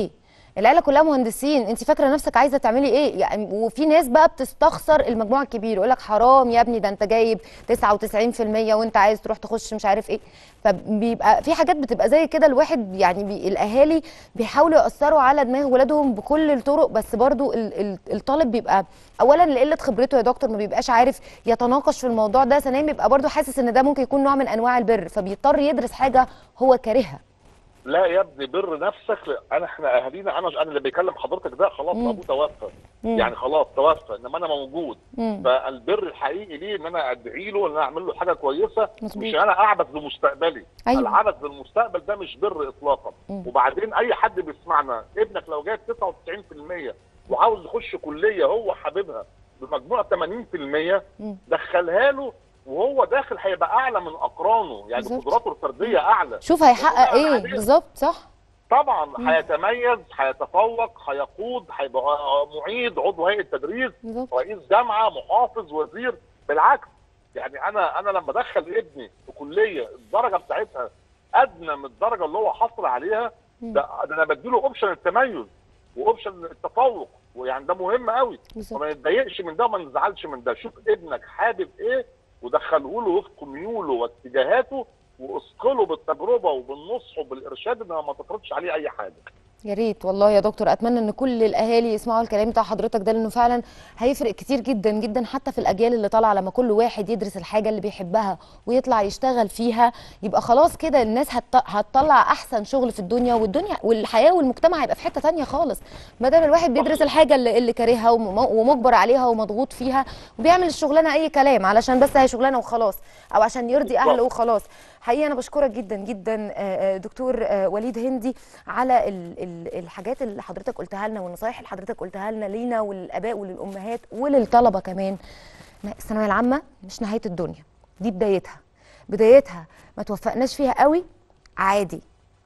A: العيله كلها مهندسين، انت فاكره نفسك عايزه تعملي ايه يعني؟ وفي ناس بقى بتستخسر المجموع الكبير، يقول لك حرام يا ابني ده انت جايب تسعة وتسعين في المية وانت عايز تروح تخش مش عارف ايه. فبيبقى في حاجات بتبقى زي كده، الواحد يعني بي الاهالي بيحاولوا ياثروا على دماغ ولادهم بكل الطرق، بس برضو ال ال الطالب بيبقى اولا لقله خبرته يا دكتور ما بيبقاش عارف يتناقش في الموضوع ده، ثانيا بيبقى برضو حاسس ان ده ممكن يكون نوع من انواع البر، فبيضطر يدرس حاجه هو كارهها.
C: لا يا ابني بر نفسك. انا احنا اهالينا، انا انا اللي بيكلم حضرتك ده خلاص ابوه توفى، يعني خلاص توفى، انما انا موجود. مم. فالبر الحقيقي ليه ان انا ادعي له، ان انا اعمل له حاجه كويسه، مزبوط. مش انا اعبث بمستقبلي. أيوة. العبث بالمستقبل ده مش بر اطلاقا. مم. وبعدين اي حد بيسمعنا، ابنك لو جايب تسعة وتسعين في المية وعاوز يخش كليه هو حاببها بمجموع ثمانين في المية، دخلها له وهو داخل هيبقى اعلى من اقرانه، يعني قدراته الفرديه اعلى.
A: شوف هيحقق ايه بالظبط. صح
C: طبعا. هيتميز، هيتفوق، هيقود، هيبقى معيد، عضو هيئه تدريس، رئيس جامعه، محافظ، وزير. بالعكس يعني انا انا لما ادخل ابني في كليه الدرجه بتاعتها ادنى من الدرجه اللي هو حصل عليها، ده, ده انا بديله اوبشن التميز واوبشن التفوق، ويعني ده مهم قوي. وما نتضايقش من ده وما نزعلش من ده. شوف ابنك حابب ايه ودخله له وفق ميوله واتجاهاته، واثقله بالتجربه وبالنصح وبالارشاد، انها ما تفرضش عليه اي حاجه.
A: يا ريت والله يا دكتور، اتمنى ان كل الاهالي يسمعوا الكلام بتاع حضرتك ده، لانه فعلا هيفرق كتير جدا جدا حتى في الاجيال اللي طالعه، لما كل واحد يدرس الحاجه اللي بيحبها ويطلع يشتغل فيها، يبقى خلاص كده الناس هتطلع احسن شغل في الدنيا، والدنيا والحياه والمجتمع هيبقى في حته ثانيه خالص، ما دام الواحد بيدرس الحاجه اللي, اللي كارهها ومجبر عليها ومضغوط فيها، وبيعمل الشغلانه اي كلام علشان بس هي شغلانه وخلاص، او عشان يرضي اهله وخلاص. حقيقه انا بشكرك جدا جدا دكتور وليد هندي على الحاجات اللي حضرتك قلتها لنا والنصايح اللي حضرتك قلتها لنا لينا وللاباء وللامهات وللطلبه كمان. الثانويه العامه مش نهايه الدنيا، دي بدايتها. بدايتها ما توفقناش فيها قوي عادي،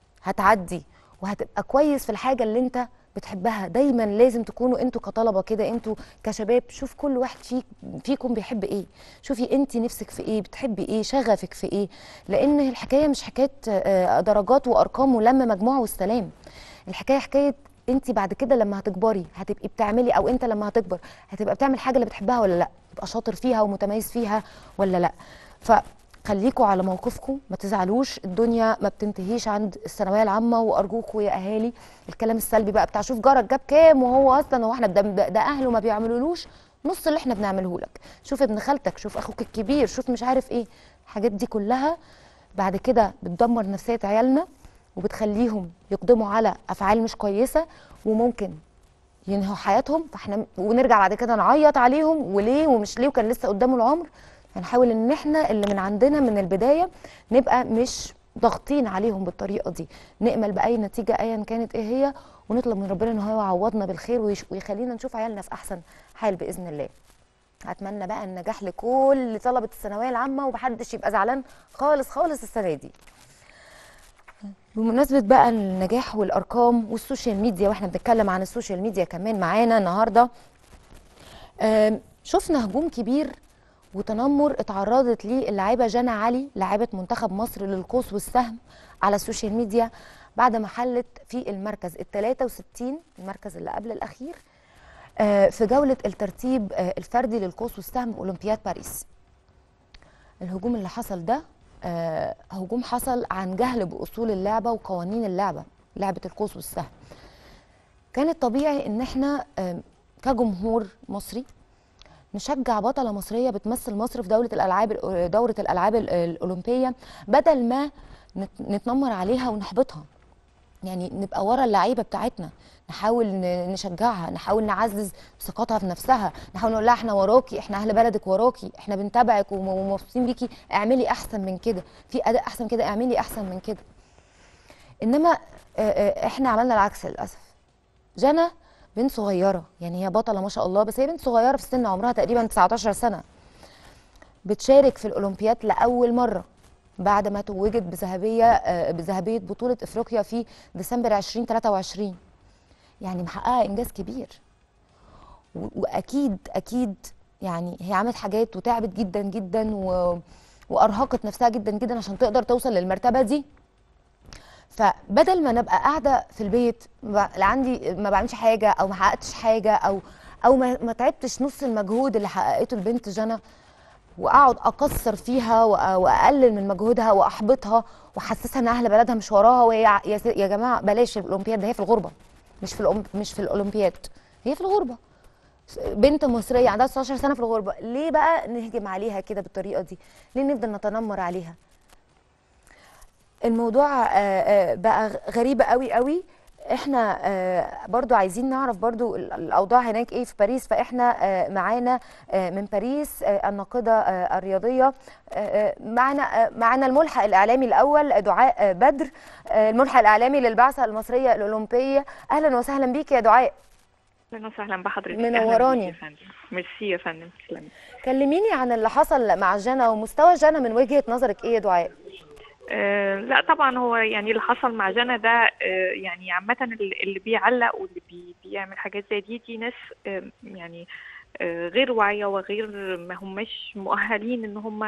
A: هتعدي وهتبقى كويس في الحاجه اللي انت بتحبها. دايما لازم تكونوا انتوا كطلبه كده، انتوا كشباب، شوف كل واحد فيك فيكم بيحب ايه، شوفي انت نفسك في ايه، بتحبي ايه، شغفك في ايه، لان الحكايه مش حكايه درجات وارقام ولم مجموع والسلام. الحكايه حكايه انت بعد كده لما هتكبري هتبقي بتعملي، او انت لما هتكبر هتبقى بتعمل حاجه اللي بتحبها ولا لا، تبقى شاطر فيها ومتميز فيها ولا لا. فخليكوا على موقفكم، ما تزعلوش، الدنيا ما بتنتهيش عند الثانويه العامه. وارجوكوا يا اهالي الكلام السلبي بقى بتاع شوف جارك جاب كام وهو اصلا هو احنا ده, ده اهله ما بيعملولوش نص اللي احنا بنعمله لك، شوف ابن خالتك، شوف اخوك الكبير، شوف مش عارف ايه. الحاجات دي كلها بعد كده بتدمر نفسيه عيالنا وبتخليهم يقدموا على افعال مش كويسه، وممكن ينهوا حياتهم. فاحنا ونرجع بعد كده نعيط عليهم وليه ومش ليه وكان لسه قدامه العمر. هنحاول ان احنا اللي من عندنا من البدايه نبقى مش ضاغطين عليهم بالطريقه دي، نأمل باي نتيجه ايا كانت ايه هي، ونطلب من ربنا ان هو يعوضنا بالخير ويخلينا نشوف عيالنا في احسن حال باذن الله. اتمنى بقى النجاح لكل طلبه الثانويه العامه ومحدش يبقى زعلان خالص خالص السنه دي. بمناسبه بقى النجاح والارقام والسوشيال ميديا، واحنا بنتكلم عن السوشيال ميديا كمان معانا النهارده، شفنا هجوم كبير وتنمر اتعرضت ليه اللاعبه جنى علي لاعبه منتخب مصر للقوس والسهم على السوشيال ميديا بعد ما حلت في المركز ال ثلاثة وستين، المركز اللي قبل الاخير في جوله الترتيب الفردي للقوس والسهم اولمبياد باريس. الهجوم اللي حصل ده هجوم حصل عن جهل باصول اللعبه وقوانين اللعبه، لعبه القوس والسهم. كان الطبيعي ان احنا كجمهور مصري نشجع بطله مصريه بتمثل مصر في دوله الالعاب دوره الالعاب الاولمبيه، بدل ما نتنمر عليها ونحبطها. يعني نبقى ورا اللعيبه بتاعتنا، نحاول نشجعها، نحاول نعزز ثقتها في نفسها، نحاول نقول لها احنا وراكي، احنا اهل بلدك وراكي، احنا بنتابعك ومبسوطين بيكي، اعملي احسن من كده، في اداء احسن كده، اعملي احسن من كده. انما احنا عملنا العكس للاسف. جنى بنت صغيره، يعني هي بطله ما شاء الله، بس هي بنت صغيره في السن، عمرها تقريبا تسعتاشر سنه، بتشارك في الاولمبياد لاول مره بعد ما توجت بذهبيه بذهبيه بطوله افريقيا في ديسمبر ألفين وتلاتة وعشرين. يعني محققه انجاز كبير، واكيد اكيد يعني هي عملت حاجات وتعبت جدا جدا و... وارهقت نفسها جدا جدا عشان تقدر توصل للمرتبه دي. فبدل ما نبقى قاعده في البيت لا عندي ما بعملش حاجه او ما حققتش حاجه او او ما, ما تعبتش نص المجهود اللي حققته البنت جنى، واقعد اكسر فيها واقلل من مجهودها واحبطها واحسسها ان اهل بلدها مش وراها، وهي يا جماعه بلاش الاولمبياد ده، هي في الغربه مش في الأم مش في الاولمبياد، هي في الغربه. بنت مصريه عندها تسعتاشر سنه في الغربه، ليه بقى نهجم عليها كده بالطريقه دي؟ ليه نفضل نتنمر عليها؟ الموضوع بقى غريب قوي قوي. احنا برضو عايزين نعرف برضو الاوضاع هناك ايه في باريس، فاحنا معانا من باريس الناقده الرياضيه، معنا معنا الملحق الاعلامي الاول دعاء بدر، الملحق الاعلامي للبعثه المصريه الاولمبيه. اهلا وسهلا بيك يا دعاء.
D: اهلا وسهلا بحضرتك.
A: منوراني.
D: ميرسي يا فندم. تسلمي.
A: كلميني عن اللي حصل مع جنى ومستوى جنى من وجهه نظرك ايه يا دعاء؟
D: آه لا طبعا هو يعني اللي حصل مع جنى ده آه يعني عامة اللي بيعلق واللي بي بيعمل حاجات زي دي دي ناس آه يعني آه غير واعية وغير ما هماش مؤهلين ان هم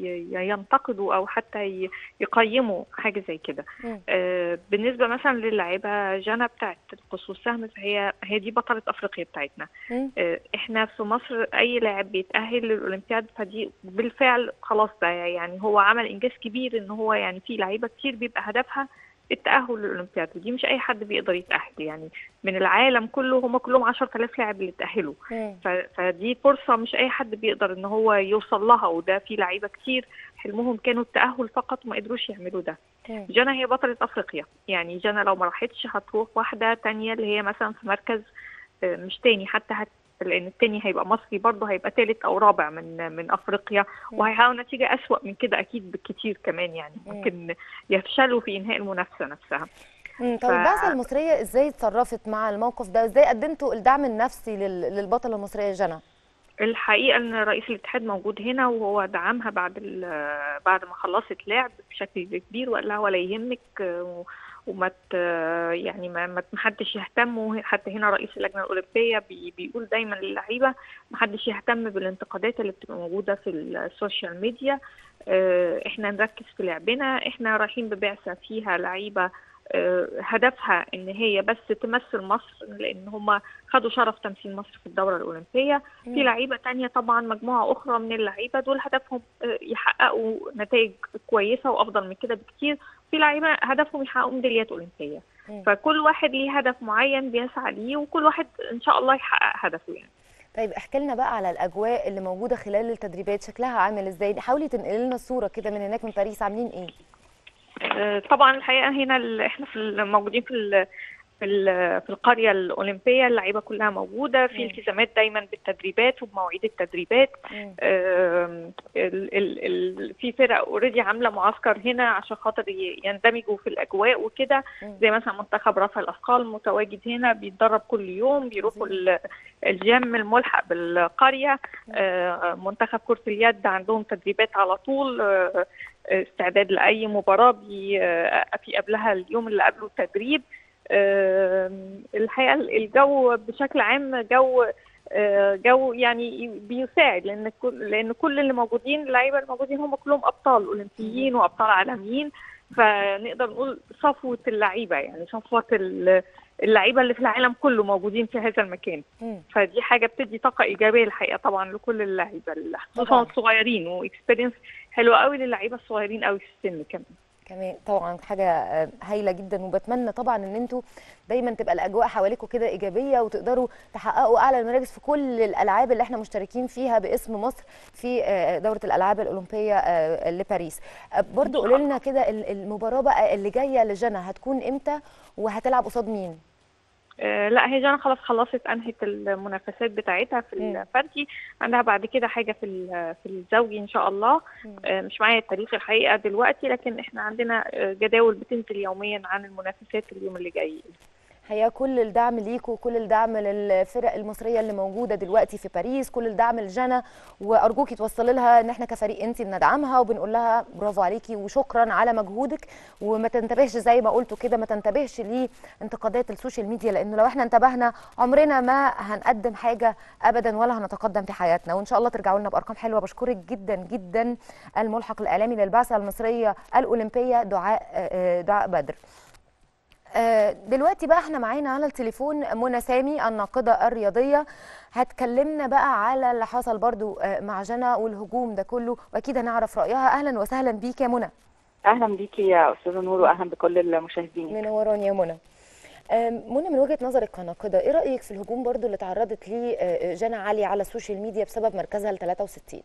D: ينتقدوا او حتى يقيموا حاجة زي كده. آه بالنسبة مثلا للاعيبة جنى بتاعت القوس سهم، فهي هي دي بطلة افريقيا بتاعتنا. آه احنا في مصر اي لاعب بيتأهل للاولمبياد فدي بالفعل خلاص ده يعني هو عمل انجاز كبير، ان هو يعني في لعيبة كتير بيبقى هدفها التأهل للأولمبياد، ودي مش أي حد بيقدر يتأهل يعني من العالم كله، هم كلهم عشرة آلاف لاعب اللي اتأهلوا، فدي فرصة مش أي حد بيقدر إن هو يوصل لها، وده في لعيبة كتير حلمهم كانوا التأهل فقط وما قدروش يعملوا ده. جنى هي بطلة أفريقيا، يعني جنى لو ما راحتش هتروح واحدة تانية اللي هي مثلا في مركز مش تاني حتى هت لان التاني هيبقى مصري برضه هيبقى ثالث او رابع من من افريقيا، وهيحققوا نتيجه اسوأ من كده اكيد بالكتير كمان، يعني ممكن يفشلوا في انهاء المنافسه نفسها.
A: طب ف... البعثه المصريه ازاي اتصرفت مع الموقف ده؟ ازاي قدمتوا الدعم النفسي لل... للبطله المصريه جنى؟
D: الحقيقه ان رئيس الاتحاد موجود هنا وهو دعمها بعد بعد ما خلصت لعب بشكل كبير، وقال لها ولا يهمك وما يعني ما حدش يهتم. حتى هنا رئيس اللجنه الاولمبيه بي بيقول دايما للعيبه ما حدش يهتم بالانتقادات اللي بتبقى موجوده في السوشيال ميديا، احنا نركز في لعبنا، احنا رايحين ببعثه فيها لعيبه هدفها ان هي بس تمثل مصر، لان هم خدوا شرف تمثيل مصر في الدوره الاولمبيه. في لعيبه تانية طبعا مجموعه اخرى من اللعيبه دول هدفهم يحققوا نتائج كويسه وافضل من كده بكتير، في لعيبه هدفهم يحققوا ميداليات اولمبيه. فكل واحد ليه هدف معين بيسعى ليه، وكل واحد ان شاء الله يحقق هدفه يعني.
A: طيب احكي لنا بقى على الاجواء اللي موجوده خلال التدريبات، شكلها عامل ازاي؟ حاولي تنقلي لنا الصوره كده من هناك من باريس، عاملين ايه؟
D: طبعا الحقيقه هنا احنا في موجودين في في في القريه الاولمبيه، اللعيبه كلها موجوده، في التزامات دايما بالتدريبات وبمواعيد التدريبات. ال ال ال في فرق اوريدي عامله معسكر هنا عشان خاطر يندمجوا في الاجواء وكده، زي مثلا منتخب رفع الاثقال متواجد هنا بيتدرب كل يوم، بيروحوا الجيم الملحق بالقريه. منتخب كرة اليد عندهم تدريبات على طول، استعداد لاي مباراه في قبلها اليوم اللي قبله التدريب. الحقيقه الجو بشكل عام جو جو يعني بيساعد، لان كل لان كل اللي موجودين اللعيبه الموجودين هم كلهم ابطال اولمبيين وابطال عالميين، فنقدر نقول صفوه اللعيبه، يعني صفوه اللعيبه اللي في العالم كله موجودين في هذا المكان. فدي حاجه بتدي طاقه ايجابيه الحقيقه طبعا لكل اللعيبه خصوصا الصغيرين، واكسبيرينس حلوه قوي للعيبه الصغيرين قوي في السن كمان.
A: كمان طبعا حاجه هايله جدا، وبتمنى طبعا ان انتوا دايما تبقى الاجواء حواليكم كده ايجابيه وتقدروا تحققوا اعلى المراكز في كل الالعاب اللي احنا مشتركين فيها باسم مصر في دوره الالعاب الاولمبيه لباريس. برضو قولي لنا كده المباراه بقى اللي جايه لجنى هتكون امتى وهتلعب قصاد مين؟
D: آه لا هي جانا خلاص خلصت انهت المنافسات بتاعتها في الفردي، عندها بعد كده حاجه في في الزوجي ان شاء الله. آه مش معايا التاريخ الحقيقه دلوقتي، لكن احنا عندنا جداول بتنزل يوميا عن المنافسات اليوم اللي جاي.
A: هي كل الدعم ليكوا، كل الدعم للفرق المصريه اللي موجوده دلوقتي في باريس، كل الدعم لجنى، وارجوكي توصلي لها ان احنا كفريق انت بندعمها وبنقول لها برافو عليكي وشكرا على مجهودك، وما تنتبهش زي ما قلتوا كده، ما تنتبهش لانتقادات السوشيال ميديا، لانه لو احنا انتبهنا عمرنا ما هنقدم حاجه ابدا ولا هنتقدم في حياتنا. وان شاء الله ترجعوا لنا بارقام حلوه. بشكرك جدا جدا الملحق الاعلامي للبعثه المصريه الاولمبيه دعاء دعاء بدر. دلوقتي بقى احنا معانا على التليفون منى سامي الناقدة الرياضية، هتكلمنا بقى على اللي حصل برضو مع جنى والهجوم ده كله، واكيد هنعرف رأيها. اهلا وسهلا بيك يا منى.
E: اهلا بيكي يا استاذه نور، واهلا بكل المشاهدين.
A: منوراني يا منى. منى، من وجهة نظرك كناقدة، ايه رأيك في الهجوم برضو اللي تعرضت ليه جنى علي على السوشيال ميديا بسبب مركزها ال ثلاثة وستين؟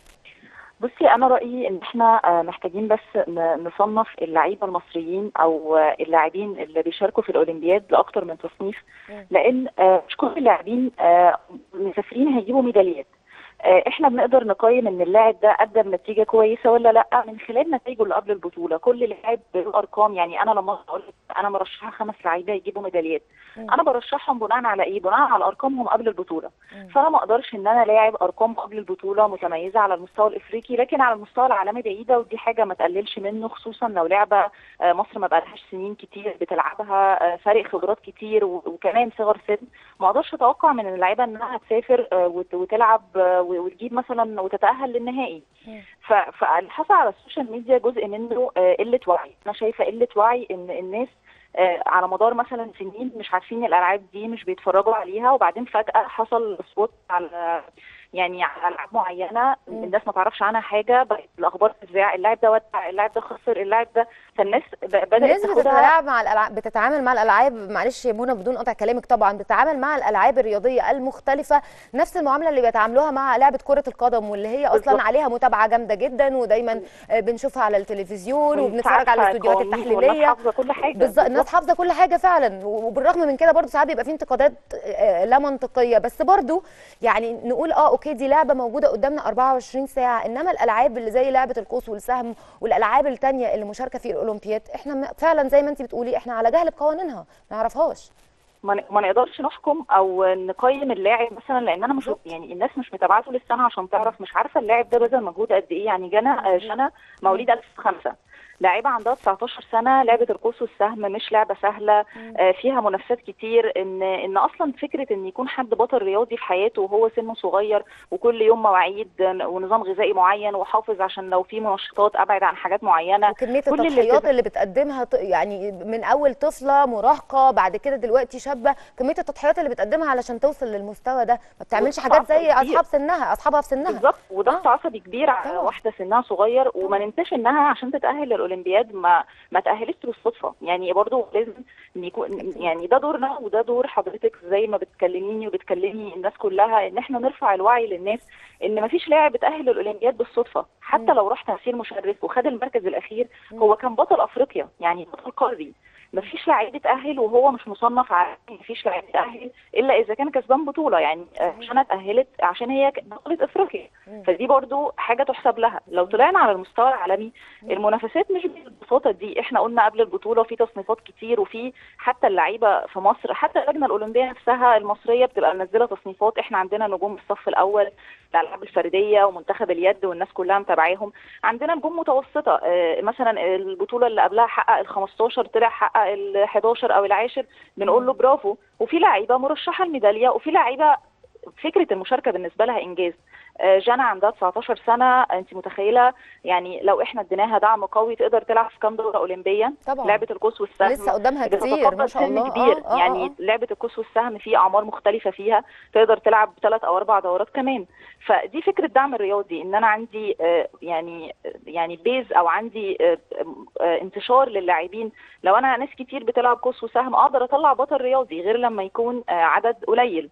E: بصي، انا رايي ان احنا محتاجين بس نصنف اللعيبه المصريين او اللاعبين اللي بيشاركوا في الاولمبياد لاكثر من تصنيف، لان مش كل اللاعبين مسافرين هيجيبوا ميداليات. احنا بنقدر نقيم ان اللاعب ده قدم نتيجه كويسه ولا لا من خلال نتائجه اللي قبل البطوله. كل لاعب له ارقام، يعني انا لما اقول انا مرشحه خمس لعيبه يجيبوا ميداليات، انا برشحهم بناء على ايه؟ بناء على ارقامهم قبل البطوله. فانا ما اقدرش ان انا لاعب ارقام قبل البطوله متميزه على المستوى الافريقي لكن على المستوى العالمي بعيده، ودي حاجه ما تقللش منه، خصوصا لو لعبه مصر ما بقالهاش سنين كتير بتلعبها، فارق خبرات كتير وكمان صغر سن. ما اقدرش اتوقع من اللعيبه انها تسافر وتلعب وتجيب مثلا وتتاهل للنهائي. فاللي حصل على السوشيال ميديا جزء منه قله وعي. انا شايفه قله وعي ان الناس على مدار مثلا سنين مش عارفين الالعاب دي، مش بيتفرجوا عليها، وبعدين فجاه حصل سبوت على يعني على العاب معينه الناس ما تعرفش عنها حاجه، بقت الاخبار تذاع اللاعب ده ودع، اللاعب ده خسر، اللاعب ده، فالناس بدات
A: الناس بتتلاعب مع الالعاب، بتتعامل مع الالعاب. معلش يا منى بدون قطع كلامك، طبعا بتتعامل مع الالعاب الرياضيه المختلفه نفس المعامله اللي بيتعاملوها مع لعبه كره القدم، واللي هي اصلا بالضبط. عليها متابعه جامده جدا، ودايما بنشوفها على التلفزيون وبنتفرج على الاستوديوهات التحليليه. الناس
E: حافظه كل حاجه
A: بالظبط، الناس حافظه كل حاجه فعلا. وبالرغم من كده برضو ساعات بيبقى في انتقادات لا منطقيه، بس برضو يعني نقول اه اوكي دي لعبه موجوده قدامنا أربعة وعشرين ساعه، انما الالعاب اللي زي لعبه القوس والسهم والالعاب الثانيه اللي مشاركه في الاولمبياد احنا فعلا زي ما انت بتقولي احنا على جهل بقوانينها ما نعرفهاش.
E: ما نقدرش نحكم او نقيم اللاعب مثلا، لان انا مش يعني الناس مش متابعه طول السنه عشان تعرف، مش عارفه اللاعب ده بذل مجهود قد ايه. يعني جنى جنى مواليد ألف وخمسة، لاعبه عندها تسعتاشر سنه، لعبه القوس والسهم مش لعبه سهله، آه فيها منافسات كتير. ان ان اصلا فكره ان يكون حد بطل رياضي في حياته وهو سنه صغير وكل يوم مواعيد ونظام غذائي معين وحافظ عشان لو في منشطات ابعد عن حاجات معينه،
A: وكميه التضحيات اللي بتقدمها يعني من اول طفله مراهقه بعد كده دلوقتي شابه، كميه التضحيات اللي بتقدمها علشان توصل للمستوى ده، ما بتعملش حاجات زي اصحاب سنها اصحابها في سنها
E: بالظبط، وضغط آه. عصبي كبير على واحده سنها صغير. وما ننساش انها عشان تتاهل للاولمبياد ما ما تاهلتش بالصدفه، يعني برضو لازم يكون يعني ده دورنا وده دور حضرتك زي ما بتكلميني وبتكلمي الناس كلها، ان احنا نرفع الوعي للناس ان ما فيش لاعب اتاهل للاولمبياد بالصدفه. حتى لو راح تمثيل مشرف وخد المركز الاخير هو كان بطل افريقيا، يعني بطل قاري. مفيش لاعب يتأهل وهو مش مصنف عالمي، مفيش لاعب يتأهل الا اذا كان كسبان بطوله. يعني جنى اتأهلت عشان هي بطلة افريقيا، فدي برضو حاجه تحسب لها. لو طلعنا على المستوى العالمي المنافسات مش بالبساطه دي. احنا قلنا قبل البطوله في تصنيفات كتير، وفي حتى اللعيبه في مصر، حتى اللجنه الاولمبيه نفسها المصريه بتبقى منزله تصنيفات. احنا عندنا نجوم الصف الاول الالعاب الفرديه ومنتخب اليد والناس كلها متابعاهم. عندنا نجوم متوسطه، اه مثلا البطوله اللي قبلها حقق ال خمستاشر، طلع حقق ال حداشر او العاشر، بنقول له برافو. وفي لعيبه مرشحه الميداليه، وفي لعيبه فكره المشاركه بالنسبه لها انجاز. جنى عندها تسعتاشر سنه، انت متخيله يعني لو احنا اديناها دعم قوي تقدر تلعب في كام دوره اولمبيه.
A: طبعا
E: لعبه القوس والسهم
A: لسه قدامها كتير ما شاء الله.
E: كبير.
A: آه آه
E: يعني
A: آه.
E: لعبه القوس والسهم في اعمار مختلفه فيها، تقدر تلعب ثلاث او اربع دورات كمان. فدي فكره دعم الرياضي، ان انا عندي آه يعني يعني بيز او عندي آه آه انتشار للاعبين. لو انا ناس كتير بتلعب قوس وسهم اقدر اطلع بطل رياضي، غير لما يكون آه عدد قليل.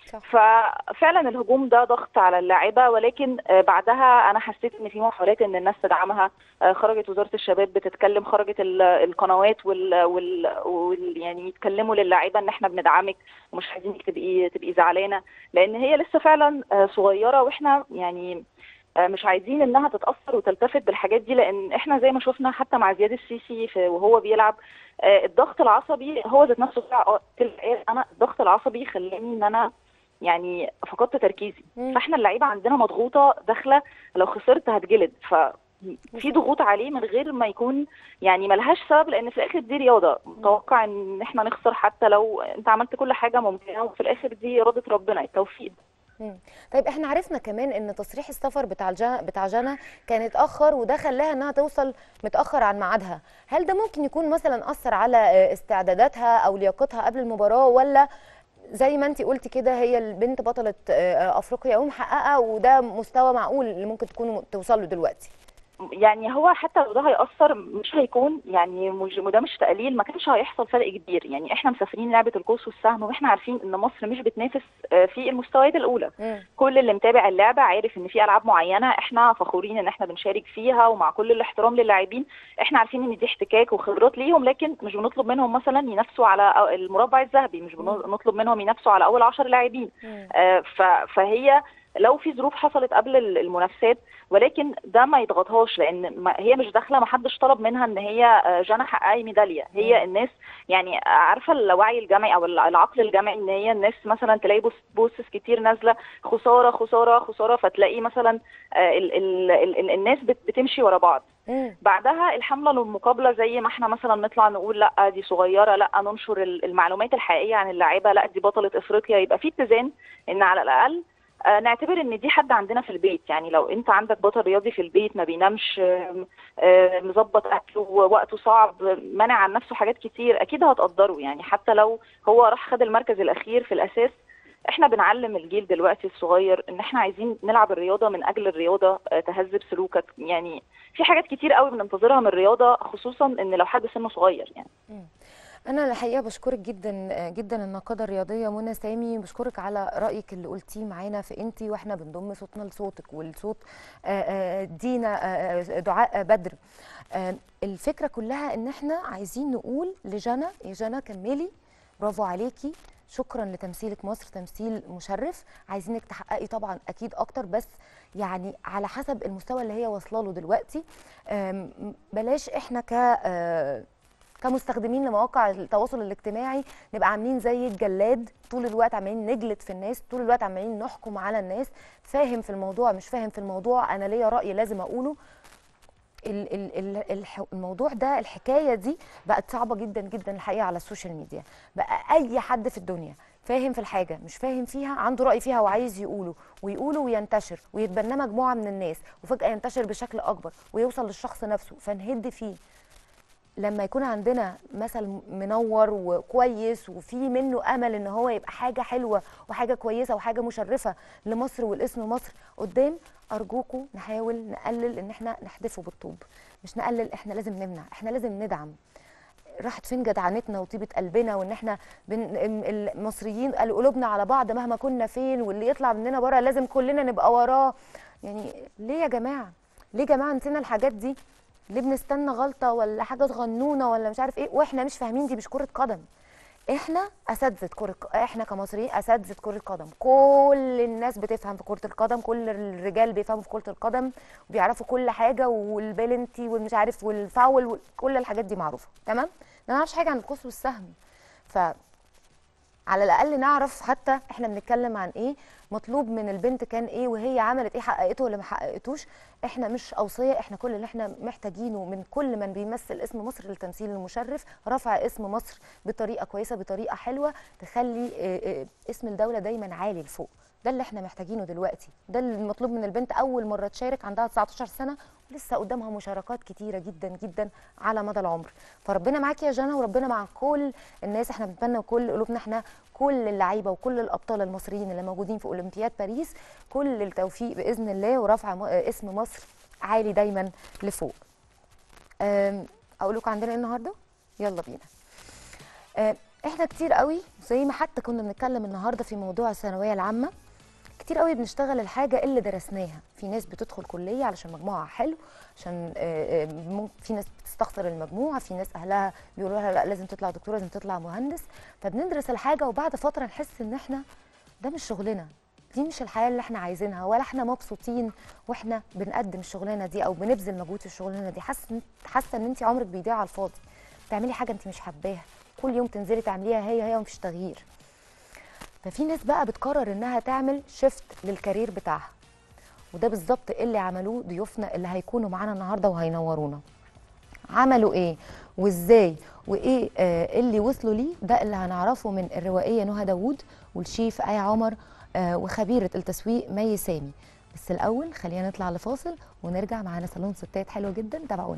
E: ففعلا الهجوم ده ضغط على اللاعبه، ولكن بعدها انا حسيت ان في محاولات ان الناس تدعمها. خرجت وزاره الشباب بتتكلم، خرجت القنوات وال, وال... وال... يعني يتكلموا للاعيبه ان احنا بندعمك ومش عايزينك تبقي تبقي زعلانه، لان هي لسه فعلا صغيره، واحنا يعني مش عايزين انها تتاثر وتلتفت بالحاجات دي. لان احنا زي ما شفنا حتى مع زياد السيسي وهو بيلعب، الضغط العصبي هو ذات نفسه انا الضغط العصبي خلاني ان انا يعني فقدت تركيزي. فاحنا اللعيبه عندنا مضغوطه داخله، لو خسرت هتجلد، ففي ضغوط عليه من غير ما يكون يعني ملهاش سبب، لان في الاخر دي رياضه. متوقع ان احنا نخسر حتى لو انت عملت كل حاجه ممكنه، وفي الاخر دي اراده ربنا، التوفيق.
A: مم. طيب احنا عرفنا كمان ان تصريح السفر بتاع الجنة بتاع جنى كان اتاخر، وده خلاها انها توصل متاخر عن ميعادها. هل ده ممكن يكون مثلا اثر على استعداداتها او لياقتها قبل المباراه، ولا زي ما انت قلتي كده هي البنت بطله افريقيا ومحققه وده مستوى معقول اللي ممكن تكون توصل له دلوقتي؟
E: يعني هو حتى لو ده هيأثر مش هيكون يعني مش وده مش تقليل، ما كانش هيحصل فرق كبير. يعني احنا مسافرين لعبه القوس والسهم، واحنا عارفين ان مصر مش بتنافس في المستويات الاولى. م. كل اللي متابع اللعبه عارف ان في العاب معينه احنا فخورين ان احنا بنشارك فيها، ومع كل الاحترام للاعبين احنا عارفين ان دي احتكاك وخبرات ليهم، لكن مش بنطلب منهم مثلا ينافسوا على المربع الذهبي، مش بنطلب منهم ينافسوا على اول عشر لاعبين. آه فهي لو في ظروف حصلت قبل المنافسات، ولكن ده ما يضغطهاش، لان ما هي مش داخله، ما حدش طلب منها ان هي جنى حققي ميداليه. هي الناس يعني عارفه الوعي الجمعي او العقل الجمعي، ان هي الناس مثلا تلاقي بوستس كتير نازله خساره خساره خساره، فتلاقي مثلا ال ال ال الناس بتمشي ورا بعض. بعدها الحمله للمقابله، زي ما احنا مثلا نطلع نقول لا دي صغيره، لا ننشر المعلومات الحقيقيه عن اللاعيبه، لا دي بطله افريقيا، يبقى في اتزان ان على الاقل آه نعتبر ان دي حد عندنا في البيت. يعني لو انت عندك بطل رياضي في البيت ما بينامش، مظبط اكله ووقته صعب، منع عن نفسه حاجات كتير، اكيد هتقدره. يعني حتى لو هو راح خد المركز الاخير، في الاساس احنا بنعلم الجيل دلوقتي الصغير ان احنا عايزين نلعب الرياضه من اجل الرياضه، آه تهذب سلوكك. يعني في حاجات كتير قوي بننتظرها من الرياضه، خصوصا ان لو حد سنه صغير. يعني م.
A: أنا الحقيقة بشكرك جدا جدا الناقدة الرياضية منى سامي، بشكرك على رأيك اللي قلتيه معانا في انتي، واحنا بنضم صوتنا لصوتك والصوت دينا دعاء بدر. الفكرة كلها ان احنا عايزين نقول لجنى، يا جنى كملي، برافو عليكي، شكرا لتمثيلك مصر، تمثيل مشرف، عايزينك تحققي طبعا اكيد اكتر، بس يعني على حسب المستوى اللي هي واصله له دلوقتي. بلاش احنا ك كمستخدمين لمواقع التواصل الاجتماعي نبقى عاملين زي الجلاد، طول الوقت عمالين نجلد في الناس، طول الوقت عمالين نحكم على الناس. فاهم في الموضوع مش فاهم في الموضوع، انا ليا رأي لازم اقوله. ال ال ال الموضوع ده، الحكايه دي بقت صعبه جدا جدا الحقيقه على السوشيال ميديا. بقى اي حد في الدنيا فاهم في الحاجه مش فاهم فيها، عنده راي فيها وعايز يقوله ويقوله وينتشر ويتبنى مجموعه من الناس، وفجاه ينتشر بشكل اكبر ويوصل للشخص نفسه فنهد فيه. لما يكون عندنا مثل منور وكويس وفي منه امل ان هو يبقى حاجه حلوه وحاجه كويسه وحاجه مشرفه لمصر والاسم مصر قدام، ارجوكم نحاول نقلل ان احنا نحدفه بالطوب. مش نقلل، احنا لازم نمنع، احنا لازم ندعم. راحت فين جدعنتنا وطيبه قلبنا، وان احنا بن... المصريين قالوا قلوبنا على بعض مهما كنا فين، واللي يطلع مننا بره لازم كلنا نبقى وراه. يعني ليه يا جماعه؟ ليه يا جماعه نسينا الحاجات دي؟ ليه بنستنى غلطه ولا حاجه صغنونه ولا مش عارف ايه واحنا مش فاهمين دي مش كره قدم؟ احنا اساتذه كره، احنا كمصريين اساتذه كره قدم، كل الناس بتفهم في كره القدم، كل الرجال بيفهموا في كره القدم وبيعرفوا كل حاجه، والبلنتي والمش عارف والفاول، كل الحاجات دي معروفه تمام. ما نعرفش حاجه عن القوس والسهم، ف على الاقل نعرف حتى احنا بنتكلم عن ايه، مطلوب من البنت كان ايه، وهي عملت ايه، حققته ولا ما حققتوش. احنا مش اوصيه، احنا كل اللي احنا محتاجينه من كل من بيمثل اسم مصر للتمثيل المشرف رفع اسم مصر بطريقه كويسه، بطريقه حلوه تخلي اسم الدوله دايما عالي لفوق. ده اللي احنا محتاجينه دلوقتي، ده المطلوب من البنت. اول مره تشارك عندها تسعتاشر سنه ولسه قدامها مشاركات كتيره جدا جدا على مدى العمر. فربنا معاكي يا جنى، وربنا مع كل الناس. احنا بنتمنى بكل قلوبنا احنا كل اللعيبه وكل الابطال المصريين اللي موجودين في اولمبياد باريس كل التوفيق باذن الله، ورفع اسم مصر عالي دايما لفوق. اقول لكم عندنا ايه النهارده؟ يلا بينا. احنا كتير قوي زي ما حتى كنا بنتكلم النهارده في موضوع الثانويه العامه، كتير قوي بنشتغل الحاجه اللي درسناها. في ناس بتدخل كليه علشان مجموعها حلو، عشان في ناس بتستخسر المجموعه، في ناس اهلها بيقولوا لها لا لازم تطلع دكتور، لازم تطلع مهندس. فبندرس الحاجه وبعد فتره نحس ان احنا ده مش شغلنا، دي مش الحياه اللي احنا عايزينها، ولا احنا مبسوطين واحنا بنقدم الشغلانه دي او بنبذل مجهود في الشغلانه دي. حاسه حاسه ان انت عمرك بيضيع على الفاضي، بتعملي حاجه انت مش حباها، كل يوم تنزلي تعمليها هي هي ومفيش تغيير. ففي ناس بقى بتقرر انها تعمل شيفت للكارير بتاعها، وده بالظبط اللي عملوه ضيوفنا اللي هيكونوا معانا النهارده وهينورونا. عملوا ايه وازاي وايه آه اللي وصلوا ليه؟ ده اللي هنعرفه من الروائيه نهى داوود والشيف آية عمر آه وخبيره التسويق مي سامي. بس الاول خلينا نطلع لفاصل ونرجع. معانا صالون ستات حلو جدا، تابعونا.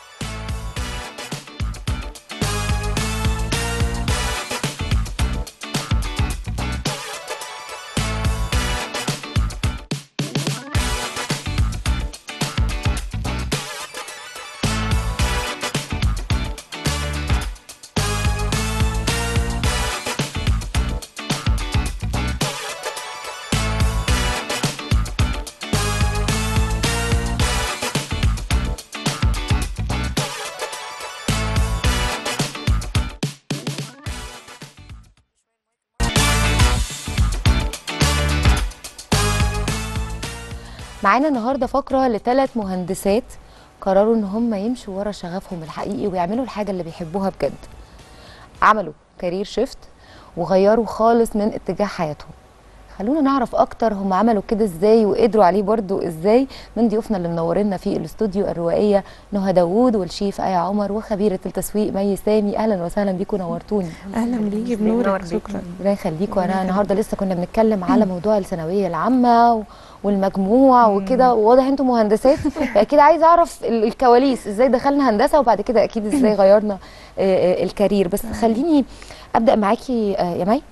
A: معانا النهارده فقره لثلاث مهندسات قرروا ان هم يمشوا ورا شغفهم الحقيقي ويعملوا الحاجه اللي بيحبوها بجد. عملوا كارير شيفت وغيروا خالص من اتجاه حياتهم. خلونا نعرف اكتر هم عملوا كده ازاي وقدروا عليه برضو ازاي من ضيوفنا اللي منورينا في الاستوديو، الروائيه نهى داوود والشيف ايه عمر وخبيره التسويق مي سامي. اهلا وسهلا بيكم، نورتوني.
F: اهلا بيكي، بنورك. شكرا.
A: ربنا يخليكم. انا النهارده لسه كنا بنتكلم على موضوع الثانويه العامه والمجموع وكده، وواضح انتم مهندسات، فاكيد عايزه اعرف الكواليس ازاي دخلنا هندسه وبعد كده اكيد ازاي غيرنا الكارير. بس خليني ابدا معاكي يا مي.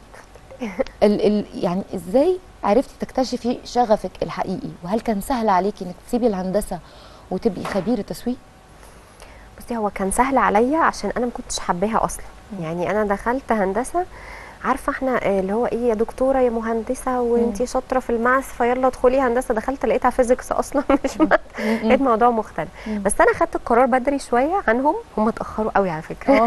A: ال ال يعني ازاي عرفتي تكتشفي شغفك الحقيقي، وهل كان سهل عليكي انك تسيبي الهندسه وتبقي خبيره تسويق؟
F: بصي، هو كان سهل عليا عشان انا ما كنتش حباها اصلا. يعني انا دخلت هندسه، عارفه احنا اللي هو ايه، يا دكتوره يا مهندسه وانتي شاطره في الماث فيلا ادخلي هندسه. دخلت لقيتها فيزيكس اصلا مش ماث، لقيت موضوع مختلف. بس انا خدت القرار بدري شويه عنهم، هم اتاخروا قوي على فكره.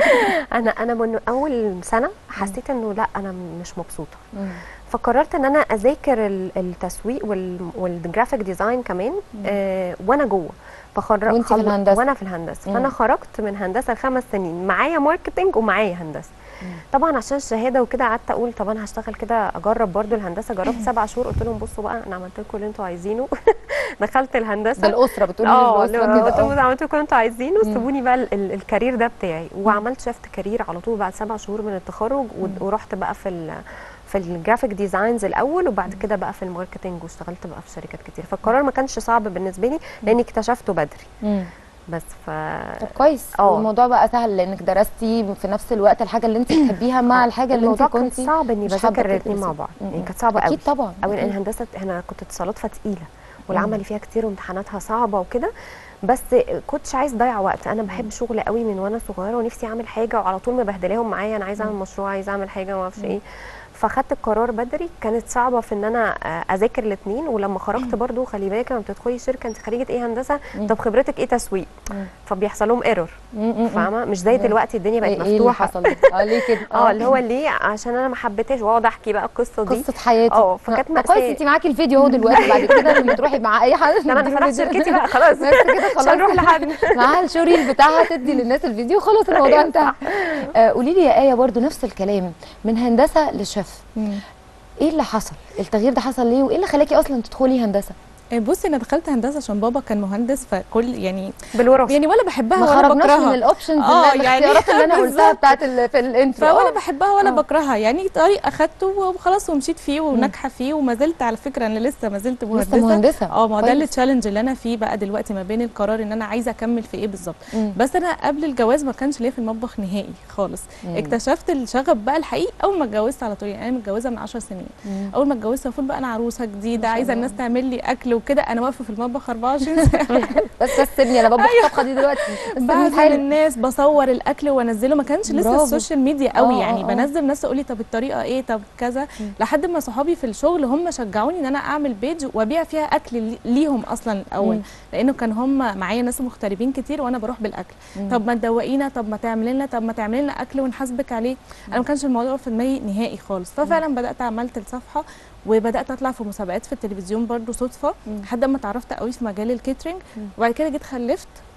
F: انا انا من اول سنه حسيت انه لا انا مش مبسوطه، فقررت ان انا اذاكر التسويق والجرافيك ديزاين كمان آه وانا جوه. فخرجت
A: وانت في الهندسه
F: وانا في الهندسه، فانا خرجت من هندسه الخمس سنين معايا ماركتنج ومعايا هندسه. طبعا عشان الشهاده وكده قعدت اقول طب انا هشتغل كده اجرب برضو الهندسه. جربت سبع شهور، قلت لهم بصوا بقى انا عملت لكم اللي انتوا عايزينه. دخلت الهندسه.
A: ده الاسره بتقولي
F: اه قلت لهم عملت لكم اللي انتوا عايزينه، سيبوني بقى الكارير ده بتاعي. وعملت شفت كارير على طول بعد سبع شهور من التخرج، ورحت بقى في في الجرافيك ديزاينز الاول، وبعد كده بقى في الماركتنج، واشتغلت بقى في شركات كتير. فالقرار ما كانش صعب بالنسبه لي لاني اكتشفته بدري. بس ف
A: طب كويس. أوه. الموضوع بقى سهل لانك درستي في نفس الوقت الحاجه اللي انت بتحبيها مع الحاجه اللي انت كنتي.
F: الموضوع كان صعب اني بذاكر الاثنين مع بعض، يعني كانت صعبه قوي.
A: اكيد طبعا.
F: او لان الهندسه انا كنت اتصالات فتقيله والعملي فيها كتير وامتحاناتها صعبه وكده، بس كنتش عايز اضيع وقت. انا بحب شغل قوي من وانا صغيره ونفسي اعمل حاجه، وعلى طول مبهدلاهم معايا انا عايزه اعمل مشروع، عايزه اعمل حاجه ما اعرفش ايه. فاخدت القرار بدري. كانت صعبه في ان انا اذاكر الاثنين. ولما خرجت برضو خلي بالك لما بتدخلي شركه انت خريجه ايه هندسه، طب خبرتك ايه تسويق، فبيحصل لهم ايرور. فاهمه؟ مش زي دلوقتي الدنيا بقت
A: إيه
F: مفتوحه.
A: اللي حصل اه ليه كده؟
F: اه اللي هو ليه عشان انا ما حبيتهاش واقعد احكي بقى القصه دي
A: قصه حياتي.
F: اه فكانت مأساة.
A: كويس انت معاكي الفيديو اهو دلوقتي. بعد كده لما تروحي مع اي حد
F: لا انا فتحت شركتي بقى خلاص
A: بس كده خلاص
F: نروح لحد
A: معاها الشوريل بتاعها تدي للناس الفيديو خلاص الموضوع انتهى. آه قولي لي يا ايه برضو نفس الكلام، من هندسه لشيف ايه اللي حصل؟ التغيير ده حصل ليه؟ وايه اللي خلاكي اصلا تدخلي هندسه؟
G: بصي انا دخلت هندسه عشان بابا كان مهندس، فكل يعني
F: بالوراثه
G: يعني ولا بحبها
A: ما
G: ولا بكرهها.
A: من الاوبشنز
G: اه
A: الاختيارات اللي انا قلتها بتاعت في الانترو،
G: فولا بحبها ولا أوه. بكرهها. يعني طريق اخدته وخلاص ومشيت فيه وناجحه فيه، وما زلت على فكره انا لسه ما زلت مهندسه.
A: لسه مهندسه
G: اه ما ده التشالنج اللي انا فيه بقى دلوقتي ما بين القرار ان انا عايزه اكمل في ايه بالظبط. بس انا قبل الجواز ما كانش ليا في المطبخ نهائي خالص. مم. اكتشفت الشغف بقى الحقيقي اول ما اتجوزت على طول. يعني انا متجوزه من عشر سنين. مم. اول ما اتجوزت المفروض بقى انا عروسه جديده عايزه الناس تعمل لي اكل وكده، انا واقفه في المطبخ أربعة وعشرين ساعه.
A: بس بس سيبني انا بطبخ الطبخه دي دلوقتي،
G: بعزم الناس بصور الاكل وانزله. ما كانش لسه السوشيال ميديا قوي. أوه يعني أوه. بنزل ناس تقول لي طب الطريقه ايه، طب كذا، لحد ما صحابي في الشغل هم شجعوني ان انا اعمل بيج وابيع فيها اكل ليهم اصلا الاول. مم. لانه كان هم معايا ناس مغتربين كتير وانا بروح بالاكل. مم. طب ما تدوقينا، طب ما تعملي لنا، طب ما تعملي لنا اكل ونحاسبك عليه. انا ما كانش الموضوع في دماغي نهائي خالص. ففعلا مم. بدات عملت الصفحه وبدات اطلع في مسابقات في التلفزيون برضو صدفه، لحد ما اتعرفت قوي في مجال الكيترينج. وبعد كده جيت خلفت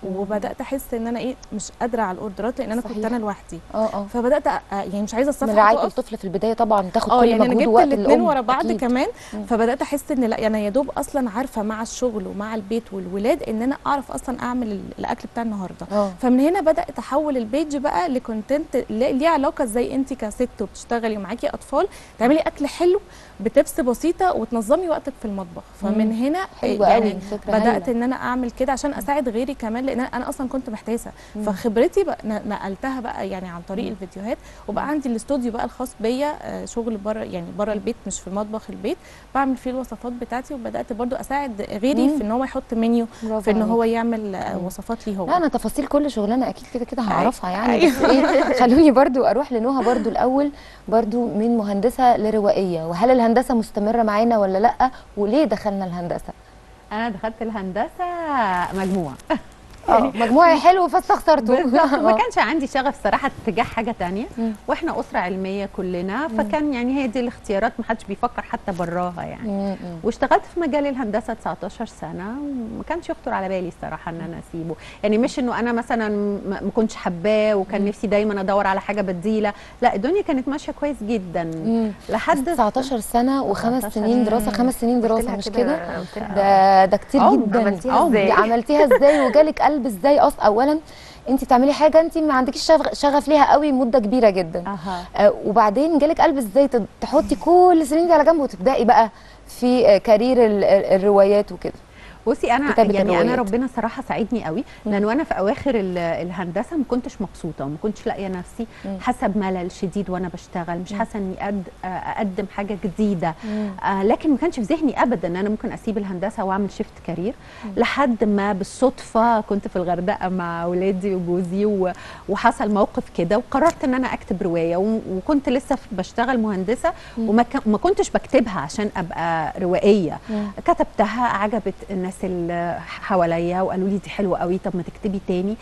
G: وبدات احس ان انا ايه مش قادره على الاوردرات لان انا
A: صحيح.
G: كنت انا لوحدي.
A: اه اه
G: فبدات أ- يعني مش عايزه الصفحه
A: من رعايه
G: تقف.
A: الطفل في البدايه طبعا تاخد
G: اه
A: كل
G: يعني انا
A: مجهود
G: جبت
A: ووقت
G: الاثنين
A: الام
G: ورا بعض
A: أكيد.
G: كمان.
A: مم.
G: فبدات احس ان لا انا يا دوب اصلا عارفه مع الشغل ومع البيت والولاد ان انا اعرف اصلا اعمل ال- الاكل بتاع النهارده.
A: اه
G: فمن هنا بدات احول البيج بقى لكونتنت ليه علاقه ازاي انت كست وبتشتغلي ومعاكي اطفال تعملي اكل حلو بتبس بسيطه وتنظمي وقتك في المطبخ. فمن
A: مم.
G: هنا
A: حلوة
G: يعني
A: قوي، فكرة
G: بدات
A: هايلة.
G: ان انا اعمل كده عشان اساعد غيري كمان لان انا اصلا كنت محتاسه.
A: مم.
G: فخبرتي بقى ن- نقلتها بقى يعني عن طريق
A: مم.
G: الفيديوهات. وبقى عندي الاستوديو بقى الخاص بيا آه، شغل بره يعني بره البيت مش في مطبخ البيت بعمل فيه الوصفات بتاعتي. وبدات برضو اساعد غيري
A: مم.
G: في ان هو يحط منيو
A: برافو
G: في ان هو
A: عليكي.
G: يعمل آه،
A: مم.
G: وصفات ليه هو.
A: لا انا تفاصيل كل شغلانه اكيد كده كده هعرفها يعني
G: أيوة.
A: بس ايه خلوني برضو اروح لنهى برضو الاول برضو من مهندسه لروائيه. وهل الهندسه مستمره معانا ولا لا وليه دخلنا الهندسه؟
H: انا دخلت الهندسه مجموع
A: اه مجموعي حلو فاستخسرته.
H: بالظبط. ما
A: آه.
H: كانش عندي شغف صراحه تجاه حاجه تانية
A: مم.
H: واحنا اسره علميه كلنا فكان يعني هي دي الاختيارات ما حدش بيفكر حتى براها يعني.
A: مم. مم.
H: واشتغلت في مجال الهندسه تسعتاشر سنه وما كانش يخطر على بالي الصراحه ان انا اسيبه. يعني مش انه انا مثلا ما ما كنتش حباه وكان نفسي دايما ادور على حاجه بديله، لا الدنيا كانت ماشيه كويس جدا
A: مم.
H: لحد
A: تسعتاشر سنه وخمس
H: تسعتاشر
A: سنين دراسه.
H: سنة.
A: خمس سنين
F: قلت
A: دراسه
F: لها
A: مش
F: كده-
A: كده؟
F: قلت لها
A: ده ده كتير
H: عمر.
A: جدا.
F: عملتيها
A: عمر.
F: ازاي؟
A: عملتيها ازاي وجالك قلب ازاي؟ اصلا اولا انت بتعملي حاجه انت ما عندكيش شغف, شغف ليها قوي مده كبيره جدا.
H: اها
A: آه وبعدين جالك قلب ازاي تد- تحطي كل السنين دي على جنب وتبداي بقى في آه كارير ال- ال- الروايات وكده.
H: بصي انا
A: كتابة
H: يعني
A: الروايات.
H: انا ربنا صراحه ساعدني قوي لان وانا في اواخر ال- الهندسه ما كنتش مبسوطه وما كنتش لاقيه نفسي،
A: مم.
H: حاسه بملل شديد وانا بشتغل مش
A: مم.
H: حاسه اني أد اقدم حاجه جديده.
A: مم.
H: آه لكن ما كانش في ذهني ابدا ان انا ممكن اسيب الهندسه واعمل شيفت كارير لحد ما بالصدفه كنت في الغردقه مع اولادي وجوزي و- وحصل موقف كده وقررت ان انا اكتب روايه و- وكنت لسه في- بشتغل مهندسه وما ك- ما كنتش بكتبها عشان ابقى روائيه.
A: مم.
H: كتبتها عجبت الناس اللي حواليا وقالوا لي دي حلوه قوي طب ما تكتبي تاني.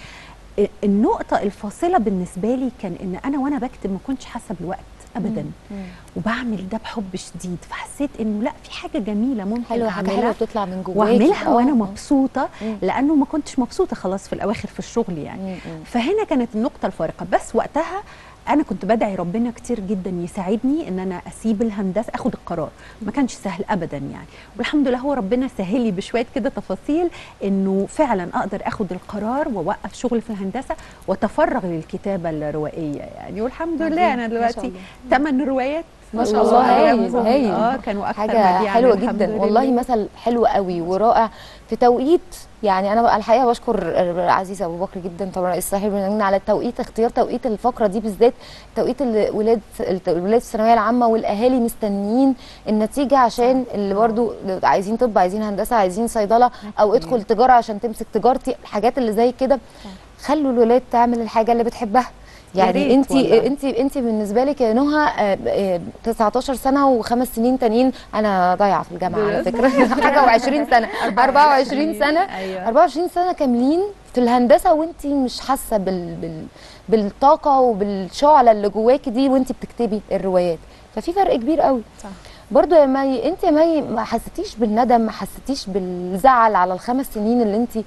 H: النقطه الفاصله بالنسبه لي كان ان انا وانا بكتب ما كنتش حاسه بالوقت ابدا
A: مم.
H: وبعمل ده بحب شديد فحسيت انه لا في حاجه جميله ممكن
A: حلوه حاجه حلوه
H: اعملها
A: بتطلع من جواكي
H: واعملها
A: آه.
H: وانا مبسوطه
A: مم.
H: لانه ما كنتش مبسوطه خلاص في الاواخر في الشغل يعني.
A: مم.
H: فهنا كانت النقطه الفارقه بس وقتها انا كنت بدعي ربنا كتير جدا يساعدني ان انا اسيب الهندسه اخد القرار. ما كانش سهل ابدا يعني والحمد لله هو ربنا سهل لي بشويه كده تفاصيل انه فعلا اقدر اخد القرار واوقف شغل في الهندسه واتفرغ للكتابه الروائيه يعني. والحمد لله انا دلوقتي ثمان روايات
A: ما شاء الله هايل هايل.
H: اه كانوا اكثر
A: حاجه
H: مبيعاً
A: حلوه
H: الحمد
A: جدا والله
H: لله.
A: مثل حلو قوي ورائع في توقيت. يعني انا الحقيقه بشكر عزيز ابو بكر جدا طبعا رئيس صاحب البرنامج على التوقيت اختيار توقيت الفقره دي بالذات توقيت الولاد الولاد الثانويه العامه والاهالي مستنيين النتيجه عشان اللي برضو عايزين طب عايزين هندسه عايزين صيدله او ادخل تجاره عشان تمسك تجارتي الحاجات اللي زي كده. خلوا الولاد تعمل الحاجه اللي بتحبها. يعني انت انت انت بالنسبه لك يا نهى تسعتاشر سنه وخمس سنين تانيين انا ضايعه في الجامعه على فكره حاجه وعشرين سنه أربعة وعشرين سنه
H: أيوة.
A: أربعة وعشرين سنه كاملين في الهندسه وانت مش حاسه بال, بال بالطاقه وبالشعله اللي جواكي دي وانت بتكتبي الروايات. ففي فرق كبير قوي. صح. برضو يا مي انت يا مي ما حسيتيش بالندم ما حسيتيش بالزعل على الخمس سنين اللي انت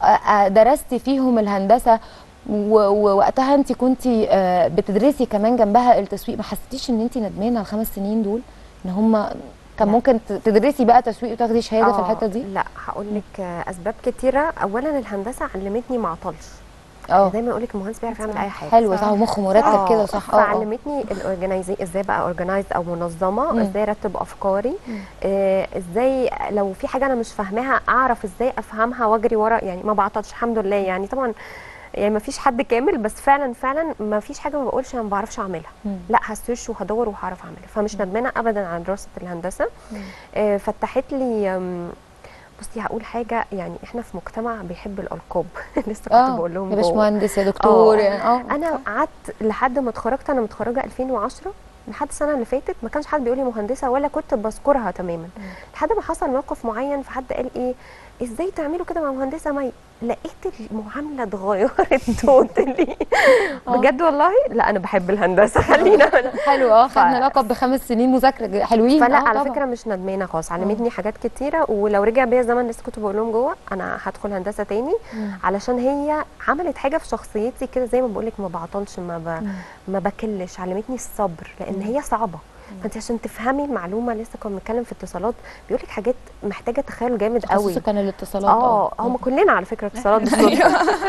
A: درستي فيهم الهندسه ووقتها انت كنتي بتدرسي كمان جنبها التسويق؟ ما حسيتيش ان انت ندمانه على الخمس سنين دول ان هم كان ممكن تدرسي بقى تسويق وتاخدي شهاده في الحته دي؟
F: لا هقول لك اسباب كتيره. اولا الهندسه علمتني ما اعطلش.
A: اه
F: دايما يقول لك المهندس بيعرف يعمل اي حاجه.
A: حلو صح ومخه مرتب كده صح.
F: اه فعلمتني الاورجنايزنج ازاي بقى اورجنايز او منظمه مم. ازاي ارتب افكاري آه ازاي لو في حاجه انا مش فاهماها اعرف ازاي افهمها واجري ورا يعني ما بعطلش الحمد لله يعني. طبعا يعني ما فيش حد كامل بس فعلا فعلا ما فيش حاجه ما بقولش انا ما بعرفش اعملها. مم. لا هسيرش وهدور وهعرف اعملها. فمش ندمانه ابدا على دراسه الهندسه. آه فتحت لي بصي هقول حاجه يعني احنا في مجتمع بيحب الالقاب لسه كنت
A: آه
F: بقول لهم
A: يا باشمهندس يا دكتور
F: اه
A: يعني. اه
F: انا قعدت لحد ما اتخرجت انا متخرجه ألفين وعشرة لحد السنه اللي فاتت ما كانش حد بيقول لي مهندسه ولا كنت بذكرها تماما. مم. لحد ما حصل موقف معين فحد قال ايه ازاي تعملوا كده مع مهندسه مي؟ لقيت المعامله اتغيرت توتالي بجد والله. لا انا بحب الهندسه خلينا
A: حلو. اه خدنا لقب بخمس سنين مذاكره حلوين.
F: فلا
A: آه
F: على
A: طبعا.
F: فكره مش ندمانه خالص، علمتني حاجات كتيره، ولو رجع بيا الزمن لسه كنت بقول لهم جوه انا هدخل هندسه تاني. مم. علشان هي عملت حاجه في شخصيتي كده زي ما بقول لك، ما بعطلش، ما ب... ما بكلش، علمتني الصبر لان هي صعبه. فانت عشان تفهمي المعلومه، لسه كنا بنتكلم في اتصالات بيقول لك حاجات محتاجه تخيل جامد قوي.
A: خصوصا كان الاتصالات
F: اه هم كلنا على فكره اتصالات بالصدفه.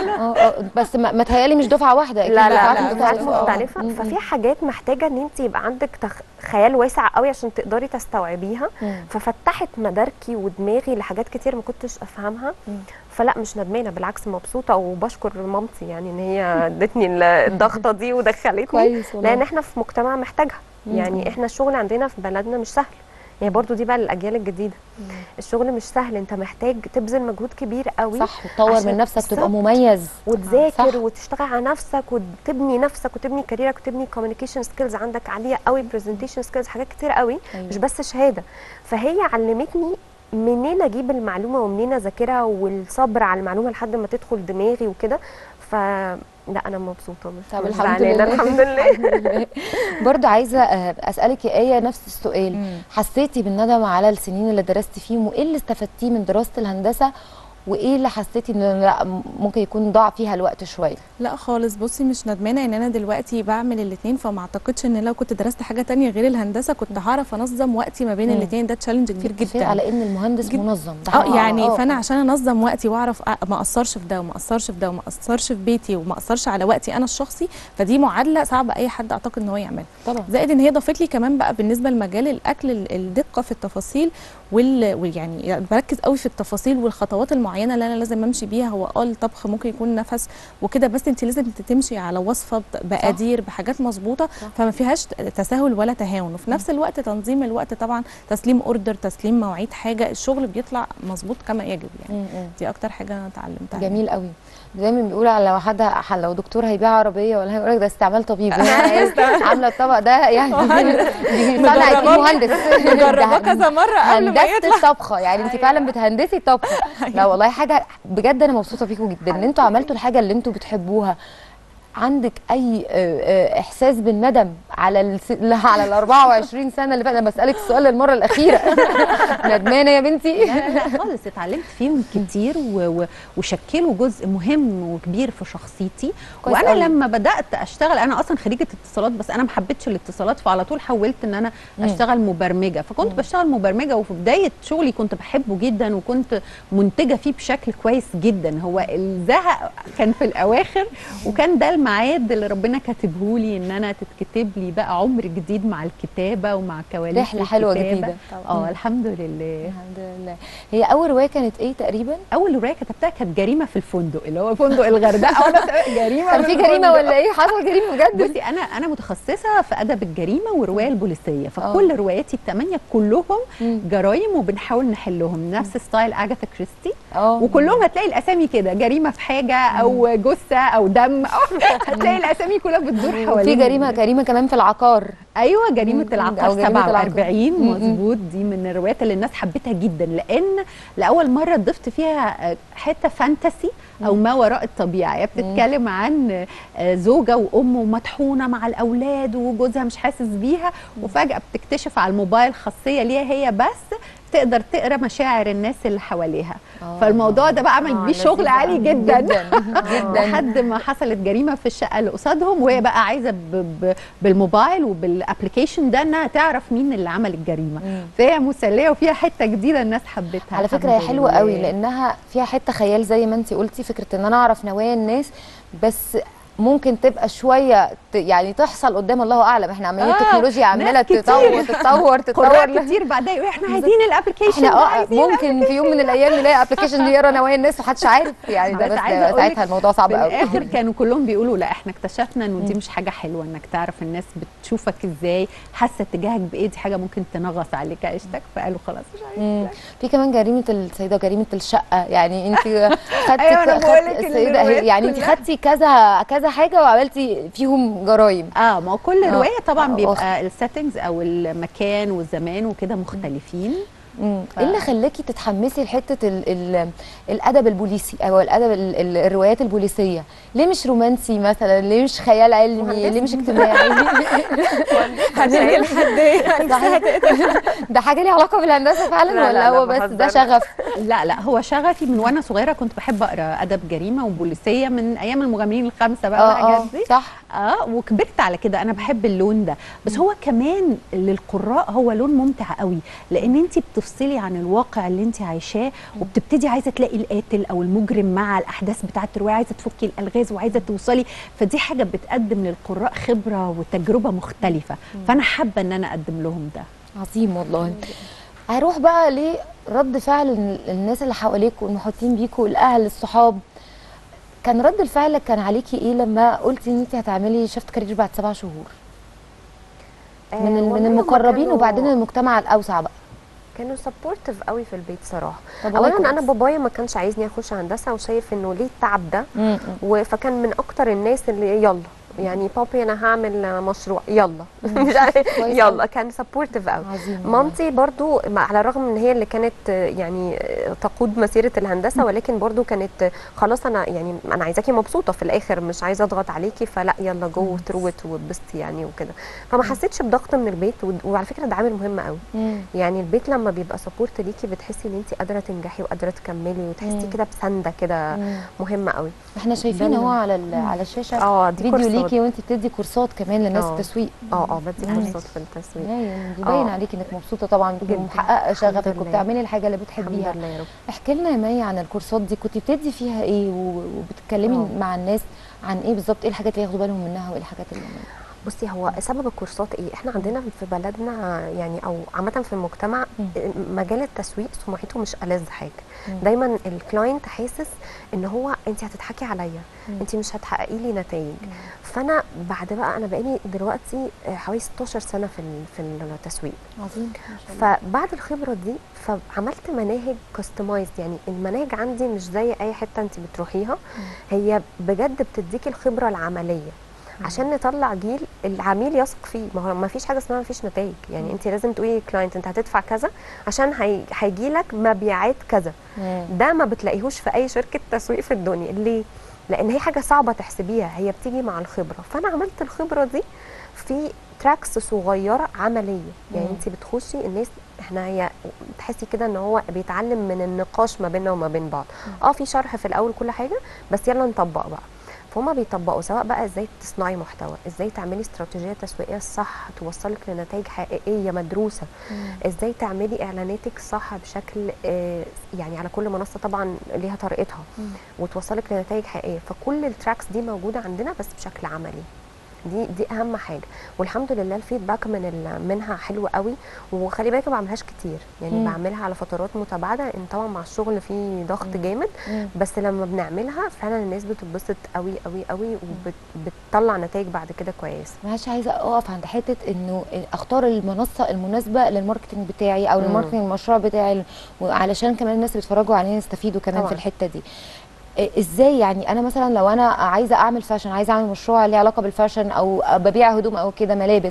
A: اه بس ما تهيالي مش دفعه واحده،
F: لا لا دفعات مختلفه. ففي حاجات محتاجه ان انت يبقى عندك تخ... خيال واسع قوي عشان تقدري تستوعبيها. مم. ففتحت مداركي ودماغي لحاجات كتير ما كنتش افهمها. مم. فلا مش ندمانه، بالعكس مبسوطه، وبشكر مامتي يعني ان هي ادتني الضغطه دي ودخلتني، لان احنا في مجتمع محتاجها. يعني احنا الشغل عندنا في بلدنا مش سهل، يعني برضو دي بقى للاجيال الجديده. مم. الشغل مش سهل، انت محتاج تبذل مجهود كبير قوي،
A: صح، وتطور من نفسك، تبقى مميز
F: وتذاكر وتشتغل على نفسك وتبني نفسك وتبني كاريرك وتبني كوميونيكيشن سكيلز عندك عاليه قوي، برزنتيشن سكيلز، حاجات كتير قوي. أيوة. مش بس شهاده. فهي علمتني منين اجيب المعلومه ومنين اذاكرها، والصبر على المعلومه لحد ما تدخل دماغي وكده. ف لا انا مبسوطه.
A: طب الحمد لله.
F: الحمد لله.
A: برضو عايزه اسالك يا ايه نفس السؤال. مم. حسيتي بالندم على السنين اللي درستي فيهم، وايه اللي استفدتيه من دراسه الهندسه، وايه اللي حسيتي ان لا ممكن يكون ضاع فيها الوقت شويه؟
G: لا خالص، بصي مش ندمانه ان انا دلوقتي بعمل الاثنين، فما اعتقدش ان لو كنت درست حاجه تانية غير الهندسه كنت هعرف انظم وقتي ما بين الاثنين. ده تشالنج كبير جدا
A: على ان المهندس جد. منظم.
G: اه يعني أوه. فانا عشان انظم وقتي واعرف ما اقصرش في ده وما اقصرش في ده وما اقصرش في بيتي وما اقصرش على وقتي انا الشخصي، فدي معادله صعبه اي حد اعتقد ان هو يعملها طبعا. زائد ان هي ضافت لي كمان بقى بالنسبه لمجال الاكل الدقه في التفاصيل، وال يعني بركز قوي في التفاصيل والخطوات المعينه اللي انا لازم امشي بيها. هو اه الطبخ ممكن يكون نفس وكده، بس انت لازم تمشي على وصفه بقادير بحاجات مظبوطه، فما فيهاش تساهل ولا تهاون. وفي نفس الوقت تنظيم الوقت طبعا، تسليم اوردر، تسليم مواعيد حاجه، الشغل بيطلع مظبوط كما يجب يعني. م -م. دي اكتر حاجه انا اتعلمتها.
A: جميل قوي. دايما بيقولوا على لو حد لو دكتور هيبيع عربيه ولا هيقول لك ده استعمال طبيب، عامله الطبق ده يعني طالع يكون مهندس
G: مجربه كذا مره قبل ما يطلع
A: الطبخه. يعني انت فعلا بتهندسي طبخه. لا والله حاجه بجد انا مبسوطه فيكم جدا ان انتوا عملتوا الحاجه اللي انتوا بتحبوها. عندك اي احساس بالندم على الس... على ال أربعة وعشرين سنه اللي فاتت؟ انا بسالك السؤال للمره الاخيره. ندمانه يا بنتي؟
H: لا لا خالص، اتعلمت فيهم كتير و... وشكلوا جزء مهم وكبير في شخصيتي. وانا قوي. لما بدات اشتغل، انا اصلا خريجه اتصالات بس انا ما حبيتش الاتصالات، فعلى طول حولت ان انا اشتغل مبرمجه. فكنت مم. بشتغل مبرمجه، وفي بدايه شغلي كنت بحبه جدا وكنت منتجه فيه بشكل كويس جدا. هو الزهق كان في الاواخر، وكان ده الميعاد اللي ربنا كاتبه لي ان انا تتكتب لي بقى عمر جديد مع الكتابه ومع كواليس
A: رحله حلوه جديده.
H: اه الحمد لله.
A: الحمد لله. هي اول روايه كانت ايه تقريبا؟
H: اول روايه كتبتها كانت جريمه في الفندق، اللي هو فندق الغردقه. وانا جريمه
A: كان في جريمه ولا ايه؟ حصل جريمه بجد؟
H: بصي انا انا متخصصه في ادب الجريمه والروايه البوليسيه، فكل أوه. رواياتي الثمانيه كلهم جرايم وبنحاول نحلهم نفس ستايل اجاثا كريستي. أوه. وكلهم هتلاقي الاسامي كده، جريمه في حاجه او جثه او دم، أو هتلاقي الاسامي كلها بتدور حوالين.
A: في جريمه جريمه كمان في العقار.
H: ايوه جريمه العقار سبعة وأربعين مظبوط. دي من الروايات اللي الناس حبتها جدا، لان لاول مره ضفت فيها حته فانتسي او ما وراء الطبيعه. هي بتتكلم عن زوجه وام ومطحونه مع الاولاد وجوزها مش حاسس بيها، وفجاه بتكتشف على الموبايل خاصيه ليها هي بس تقدر تقرا مشاعر الناس اللي حواليها. فالموضوع ده بقى عمل بيه شغل عالي جدا جدا, جداً. لحد ما حصلت جريمه في الشقه اللي قصادهم، وهي بقى عايزه بالموبايل وبالابلكيشن ده انها تعرف مين اللي عمل الجريمه. فهي مسليه وفيها حته جديده الناس حبتها.
A: على فكره هي حلوه قوي لانها فيها حته خيال زي ما انت قلتي، فكره ان انا اعرف نوايا الناس، بس ممكن تبقى شويه يعني تحصل قدام الله اعلم. احنا عمالين آه التكنولوجيا عماله تتطور تطور تتطور
H: كتير بعدين يقولوا احنا عايزين الابلكيشن
A: احنا اه ممكن في يوم من الايام نلاقي ابلكيشن بيقرا نوايا الناس ومحدش عارف يعني. ده بس ساعتها الموضوع صعب قوي.
H: في الاخر كانوا كلهم بيقولوا لا احنا اكتشفنا انه دي مش حاجه حلوه انك تعرف الناس بتشوفك ازاي، حاسه اتجاهك بايه، دي حاجه ممكن تنغص عليك عيشتك. فقالوا خلاص مش عايزين.
A: في كمان جريمه السيده وجريمه الشقه. يعني انت خدتي السيده يعني انت خدتي كذا كذا حاجه وعملتي فيهم جرايم.
H: اه ما هو كل روايه طبعا بيبقى السيتنجز او المكان والزمان وكده مختلفين،
A: ف... ايه اللي خلاكي تتحمسي لحته ال ال الادب البوليسي او الادب ال ال الروايات البوليسيه؟ ليه مش رومانسي مثلا؟ ليه مش خيال علمي؟ ليه مش اجتماعي؟
G: هنيجي لحد
A: ده حاجه ليها علاقه بالهندسه فعلا
F: لا
A: ولا
F: لا
A: هو
F: لا
A: بس ده شغف؟
H: لا لا هو شغفي من وانا صغيره، كنت بحب اقرا ادب جريمه وبوليسيه من ايام المغامرين الخمسه بقى والحاجات دي.
A: صح.
H: اه وكبرت على كده، انا بحب اللون ده. بس هو كمان للقراء هو لون ممتع قوي، لان انت بتفصلي عن الواقع اللي انت عايشاه وبتبتدي عايزه تلاقي القاتل او المجرم مع الاحداث بتاعه الروايه، عايزه تفكي الالغاز وعايزه توصلي. فدي حاجه بتقدم للقراء خبره وتجربه مختلفه، فانا حابه ان انا اقدم لهم ده.
A: عظيم والله. هروح بقى لرد فعل الناس اللي حواليكوا والمحيطين بيكوا، الاهل، الصحاب. كان رد الفعل كان عليكي ايه لما قلتي ان انت هتعملي شيفت كارير بعد سبع شهور؟ من
F: آه
A: من المقربين وبعدين المجتمع الاوسع بقى.
F: كانوا سبورتيف قوي في البيت صراحه.
A: اولا
F: انا بابايا ما كانش عايزني اخش هندسه وشايف انه ليه التعب ده، فكان من اكتر الناس اللي يلا يعني بابي انا هعمل مشروع يلا مش عارف يلا. كان سبورتيف قوي. مامتي برضو على الرغم ان هي اللي كانت يعني تقود مسيره الهندسه، ولكن برضو كانت خلاص انا يعني انا عايزاكي مبسوطه في الاخر، مش عايزه اضغط عليكي، فلا يلا جو ثرو ات واتبسطي يعني وكده. فما حسيتش بضغط من البيت. وعلى فكره ده عامل مهم قوي. يعني البيت لما بيبقى سبورت ليكي بتحسي ان انت قادره تنجحي وقادره تكملي وتحسي كده بسنده كده مهمه قوي.
A: احنا شايفين اهو على على الشاشه
F: اه
A: فيديو ليكي وانت بتدي كورسات كمان للناس التسويق.
F: اه اه بدي كورسات في التسويق.
A: يعني باين عليكي انك مبسوطه طبعا ومحققه شغفك وبتعملي الحاجه اللي بتحبيها.
F: الحمد لله يا رب.
A: احكي لنا يا مي عن الكورسات دي، كنت بتدي فيها ايه وبتتكلمي أوه. مع الناس عن ايه بالظبط؟ ايه الحاجات اللي ياخدوا بالهم منها وايه الحاجات اللي منها؟
F: بصي هو سبب الكورسات ايه؟ احنا عندنا في بلدنا يعني او عامه في المجتمع م. مجال التسويق سمعته مش ألذ حاجه. م. دايما الكلاينت حاسس ان هو انت هتضحكي عليا، انت مش هتحققي لي نتائج. فانا بعد بقى انا بقالي دلوقتي حوالي ستاشر سنه في في التسويق.
A: عظيم.
F: فبعد الخبره دي فعملت مناهج كاستمايزد. يعني المناهج عندي مش زي اي حته انت بتروحيها، م. هي بجد بتديكي الخبره العمليه عشان نطلع جيل العميل يثق فيه. ما هو ما فيش حاجه اسمها ما فيش نتائج. يعني انت لازم تقولي للكلاينت انت هتدفع كذا عشان هيجي لك مبيعات كذا. ده ما بتلاقيهوش في اي شركه تسويق في الدنيا. ليه؟ لان هي حاجه صعبه تحسبيها، هي بتيجي مع الخبره. فانا عملت الخبره دي في تراكس صغيره عمليه. يعني انت بتخشي الناس احنا هي تحسي كده ان هو بيتعلم من النقاش ما بيننا وما بين بعض. اه في شرح في الاول كل حاجه، بس يلا نطبق بقى. فهم بيطبقوا سواء بقى ازاي تصنعي محتوى، ازاي تعملي استراتيجيه تسويقيه صح توصلك لنتائج حقيقيه مدروسه، مم. ازاي تعملي اعلاناتك صح بشكل آه يعني على كل منصه طبعا ليها طريقتها، مم. وتوصلك لنتائج حقيقيه. فكل التراكس دي موجوده عندنا بس بشكل عملي. دي دي اهم حاجه. والحمد لله الفيدباك من منها حلو قوي. وخلي بالك ما بعملش كتير، يعني مم. بعملها على فترات متباعده، ان طبعا مع الشغل في ضغط مم. جامد. مم. بس لما بنعملها فعلا الناس بتتبسط قوي قوي قوي وبتطلع نتائج بعد كده كويس.
A: معلش عايزه اقف عند حته انه اختار المنصه المناسبه للماركتنج بتاعي او للماركتنج المشروع بتاعي، علشان كمان الناس اللي بيتفرجوا علينا يستفيدوا كمان طبعا في الحته دي. ازاي يعني انا مثلا لو انا عايزه اعمل فاشن، عايزه اعمل مشروع ليه علاقه بالفاشن او ببيع هدوم او كده ملابس،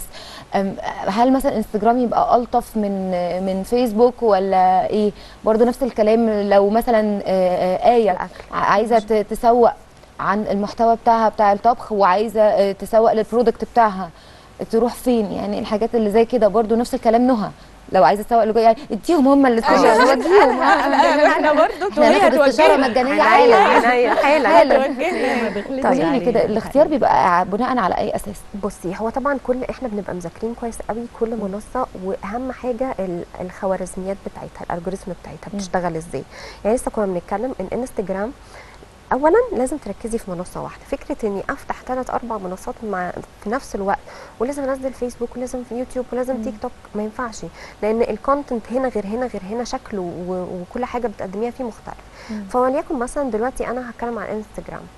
A: هل مثلا انستجرام يبقى الطف من من فيسبوك ولا ايه؟ برضو نفس الكلام لو مثلا آية عايزه تسوق عن المحتوى بتاعها بتاع الطبخ وعايزه تسوق للبرودكت بتاعها، تروح فين؟ يعني الحاجات اللي زي كده. برضو نفس الكلام نهى لو عايزه تسوق لجوه، يعني اديهم هم اللي توديهم.
G: احنا برضه
A: هناخد استشاره مجانيه حالا
F: حالا
A: حالا. قولي لي كده الاختيار بيبقى بناء على اي اساس؟
F: بصي هو طبعا كل احنا بنبقى مذاكرين كويس قوي كل منصه، واهم حاجه الخوارزميات بتاعتها، الالجوريثم بتاعتها بتشتغل ازاي. يعني لسه كنا بنتكلم ان انستجرام اولا لازم تركزي في منصه واحده. فكره اني افتح ثلاث اربع منصات مع في نفس الوقت، ولازم انزل فيسبوك ولازم في يوتيوب ولازم مم. تيك توك، ما ينفعش. لان الكونتنت هنا غير هنا غير هنا، شكله وكل حاجه بتقدميها فيه مختلف. مم. فوليكن مثلا دلوقتي انا هتكلم عن انستجرام،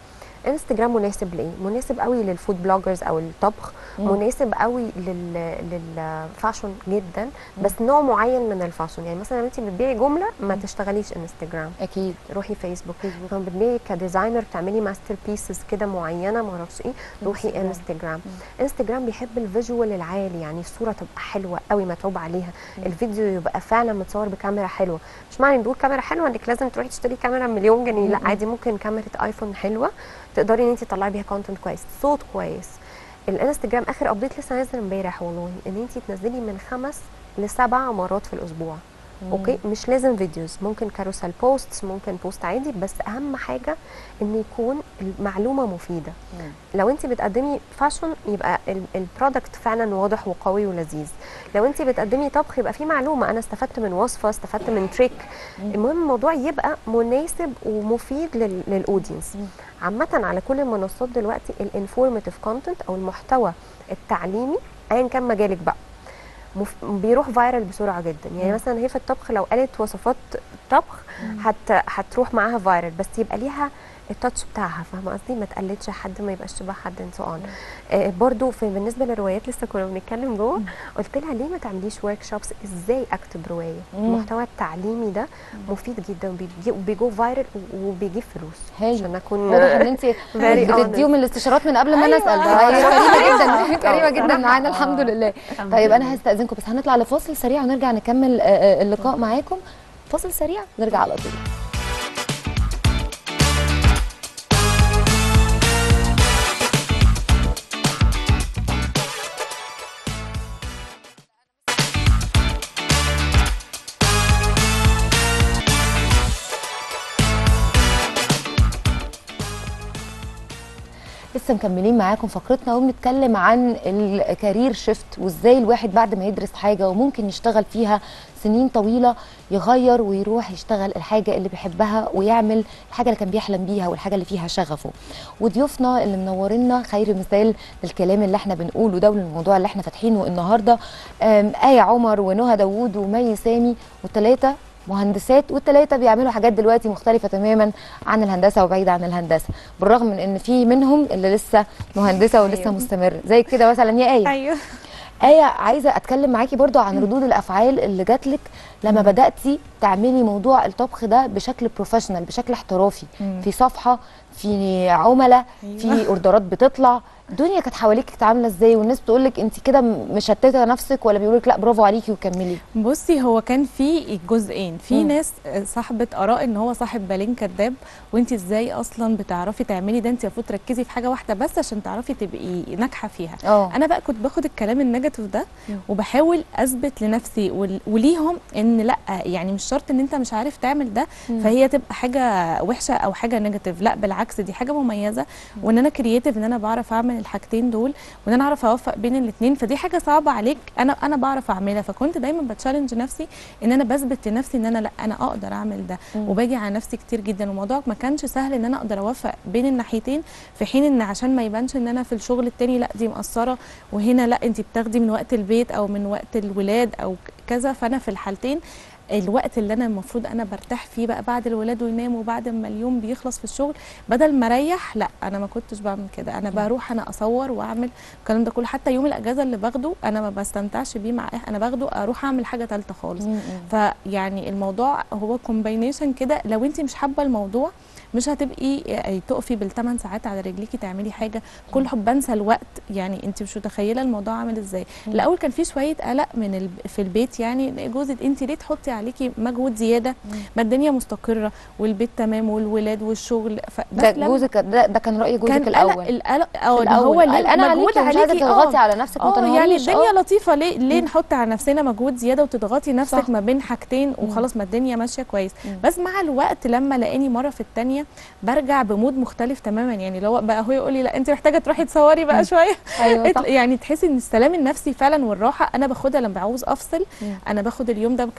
F: انستجرام مناسب لايه؟ مناسب قوي للفود بلوجرز او الطبخ، مم. مناسب قوي لل للفاشن جدا، بس مم. نوع معين من الفاشن. يعني مثلا لو انت بتبيعي جمله ما مم. تشتغليش انستجرام،
A: اكيد
F: روحي فيسبوك. لو بتبيعي كديزاينر بتعملي ماستر بيسز كده معينه ما اعرفش ايه، روحي انستجرام. انستجرام مم. انستجرام بيحب الفيجوال العالي، يعني الصوره تبقى حلوه قوي متعوب عليها، مم. الفيديو يبقى فعلا متصور بكاميرا حلوه. مش معنى نقول كاميرا حلوه انك لازم تروحي تشتري كاميرا مليون جنيه، لا عادي ممكن كاميرا ايفون حلوه تقدري ان انت تطلعي بيها كونتنت كويس، صوت كويس. الانستجرام اخر ابديت لسه نازل امبارح والله، ان انت تنزلي من خمس لسبع مرات في الاسبوع. مم. اوكي، مش لازم فيديوز، ممكن كاروسال بوستس، ممكن بوست عادي، بس اهم حاجه ان يكون المعلومه مفيده. مم. لو انت بتقدمي فاشن يبقى البرودكت فعلا واضح وقوي ولذيذ. لو انت بتقدمي طبخ يبقى في معلومه، انا استفدت من وصفه، استفدت من تريك. مم. المهم الموضوع يبقى مناسب ومفيد للاودينس. عامه على كل المنصات دلوقتي الانفورماتيف كونتنت او المحتوى التعليمي ايا كان مجالك بقى مف... بيروح فايرال بسرعه جدا. يعني مم. مثلا هي في الطبخ لو قالت وصفات طبخ هت... هتروح معاها فايرال، بس يبقى ليها التاتش بتاعها، فاهمه قصدي؟ ما تقلدش حد، ما يبقاش شبه حد and so on. آه برضو في بالنسبه للروايات لسه كنا بنتكلم جوه، قلت لها ليه ما تعمليش ورك شوبس ازاي اكتب روايه؟ المحتوى التعليمي ده مفيد جدا وبيجو فايرال وبيجيب فلوس. عشان اكون
A: واضح ان انت بتديهم الاستشارات من قبل ما أيوة نسال. ده كريمه جدا كريمه جدا معانا الحمد لله. طيب انا هستاذنكم بس هنطلع لفاصل سريع ونرجع نكمل اللقاء معاكم. فاصل سريع نرجع على طول. لسه مكملين معاكم فقرتنا وبنتكلم عن الكارير شيفت، وازاي الواحد بعد ما يدرس حاجه وممكن يشتغل فيها سنين طويله يغير ويروح يشتغل الحاجه اللي بيحبها ويعمل الحاجه اللي كان بيحلم بيها والحاجه اللي فيها شغفه. وضيوفنا اللي منورنا خير مثال للكلام اللي احنا بنقوله ده وللموضوع اللي احنا فاتحينه النهارده. آية عمر ونهى داوود ومي سامي، والثلاثه مهندسات، والثلاثه بيعملوا حاجات دلوقتي مختلفه تماما عن الهندسه وبعيده عن الهندسه، بالرغم من ان في منهم اللي لسه مهندسه ولسه أيوه. مستمره زي كده مثلا يا آية.
G: ايوه
A: آية، عايزه اتكلم معاكي برضو عن ردود الافعال اللي جات لك لما بداتي تعملي موضوع الطبخ ده بشكل بروفيشنال، بشكل احترافي، في صفحه، في عملاء، في اوردرات بتطلع. الدنيا كانت حواليك كانت عامله ازاي؟ والناس بتقول لك انت كده مشتته نفسك، ولا بيقولوا لك لا برافو عليكي وكملي؟
G: بصي، هو كان في جزئين، في مم. ناس صاحبه اراء ان هو صاحب بالين كذاب، وانت ازاي اصلا بتعرفي تعملي ده؟ انت المفروض تركزي في حاجه واحده بس عشان تعرفي تبقي ناجحه فيها. أوه. انا بقى كنت باخد الكلام النيجاتيف ده مم. وبحاول اثبت لنفسي وليهم ان لا، يعني مش شرط ان انت مش عارف تعمل ده مم. فهي تبقى حاجه وحشه او حاجه نيجاتيف، لا بالعكس دي حاجه مميزه، مم. وان انا كرييتيف، ان انا بعرف اعمل الحاجتين دول، وان انا اعرف اوفق بين الاثنين، فدي حاجه صعبه عليك، انا انا بعرف اعملها. فكنت دايما بتشالنج نفسي ان انا بثبت لنفسي ان انا لا، انا اقدر اعمل ده، مم. وباجي على نفسي كتير جدا، والموضوع ما كانش سهل ان انا اقدر اوفق بين الناحيتين، في حين ان عشان ما يبانش ان انا في الشغل التاني لا دي مقصره، وهنا لا انت بتاخدي من وقت البيت او من وقت الولاد او كذا. فانا في الحالتين الوقت اللي انا المفروض انا برتاح فيه بقى بعد الولاد ويناموا وبعد ما اليوم بيخلص في الشغل، بدل ما اريح، لا انا ما كنتش بعمل كده، انا بروح انا اصور واعمل الكلام ده كله. حتى يوم الاجازه اللي باخده انا ما بستمتعش بيه مع انا باخده اروح اعمل حاجه ثالثه خالص. فيعني الموضوع هو كومباينيشن كده، لو انت مش حابه الموضوع مش هتبقي تقفي بالثمان ساعات على رجليكي تعملي حاجه، كل حب بنسى الوقت. يعني انت مش متخيله الموضوع عامل ازاي. الاول كان في شويه قلق من ال... في البيت، يعني جوزك انت ليه تحطي عليكي مجهود زياده؟ ما الدنيا مستقره والبيت تمام والولاد والشغل.
A: ده جوزك ده, ده كان راي جوزك
G: كان
A: الاول؟
G: القلق اه اللي هو ليه
A: انا عليكي مش عايزه تضغطي على نفسك وتنهاريش.
G: يعني الدنيا أوه. لطيفه، ليه ليه نحط على نفسنا مجهود زياده وتضغطي نفسك صح. ما بين حاجتين وخلاص ما الدنيا ماشيه كويس. مم. بس مع الوقت لما لقاني مره في الثانيه برجع بمود مختلف تماما، يعني لو بقى هو يقول لي لا انت محتاجه تروحي تصوري بقى شويه. أيوة يعني تحسي ان السلام النفسي فعلا والراحه انا باخدها لما بعوز افصل. مم. انا باخد اليوم ده ما بكلمش حد،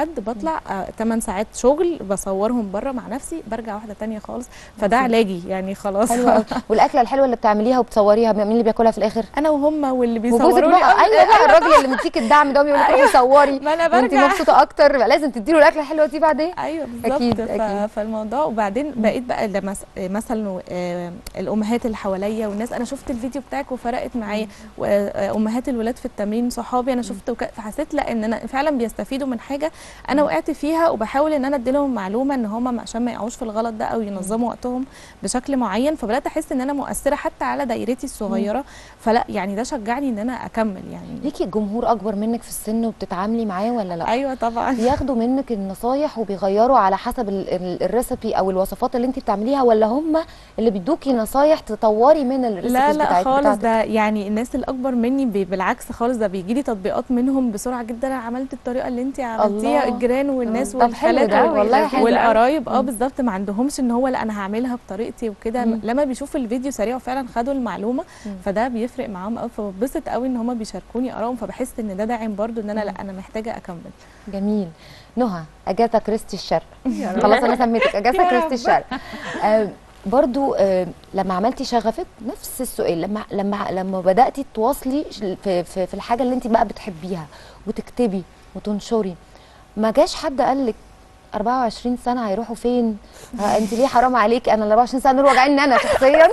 G: حد بطلع ثمان ساعات شغل بصورهم بره مع نفسي، برجع واحده تانية خالص، فده علاجي يعني خلاص.
A: حلوه. والاكله الحلوه اللي بتعمليها وبتصوريها مين اللي بياكلها في الاخر؟
G: انا وهم واللي بيصوروا
A: لي. ايوه بقى الراجل اللي مديك الدعم ده بيقول لك روحي صوري
G: ما انا برجع
A: وانت مبسوطه اكتر، لازم تديله الاكله الحلوه دي بعدين.
G: ايوه بالظبط.
A: اكيد
G: ف...
A: اكيد.
G: فالموضوع وبعدين بقيت بقى لما مثلا الامهات اللي حواليا والناس، انا شفت الفيديو بتاعك وفرقت معايا، وامهات الولاد في التمرين صحابي انا شفت وك... فحسيت لا ان انا فعلا بيستفيدوا من حاجه انا وقعت فيها، وبحاول ان انا ادي لهم معلومه ان هم عشان ما يقعوش في الغلط ده او ينظموا وقتهم بشكل معين. فبدات احس ان انا مؤثره حتى على دايرتي الصغيره، فلا يعني ده شجعني ان انا اكمل. يعني
A: ليكي جمهور اكبر منك في السن وبتتعاملي معاه ولا لا؟
G: ايوه طبعا.
A: بياخدوا منك النصايح وبيغيروا على حسب الريسبي او الوصفات اللي انت بتعمليها، ولا هم اللي بيدوكي نصايح تطوري من الريسبي
G: لا لا
A: بتاعتك؟
G: خالص، ده يعني الناس اللي اكبر مني بالعكس خالص، ده بيجي لي تطبيقات منهم بسرعه جدا، انا عملت الطريقه اللي انت عملتيها. الجيران والناس والخالات والقرايب اه بالظبط، ما عندهمش ان هو لا انا هعملها بطريقتي وكده. لما بيشوفوا الفيديو سريع وفعلا خدوا المعلومه، فده بيفرق معاهم قوي، فببسط قوي ان هم بيشاركوني ارائهم، فبحس ان ده داعم برضو ان انا لا انا محتاجه اكمل.
A: جميل. نهى، اجاثا كريستي الشرق، خلاص انا سميتك اجاثا كريستي الشرق. آه برضو آه لما عملتي شغفك نفس السؤال، لما لما لما بداتي تواصلي في, في, في الحاجه اللي انت بقى بتحبيها وتكتبي وتنشري، ما جاش حد قال لك أربعة وعشرين سنه هيروحوا فين؟ آه انت ليه حرام عليك؟ انا ال أربعة وعشرين سنه دول واجعيني انا شخصيا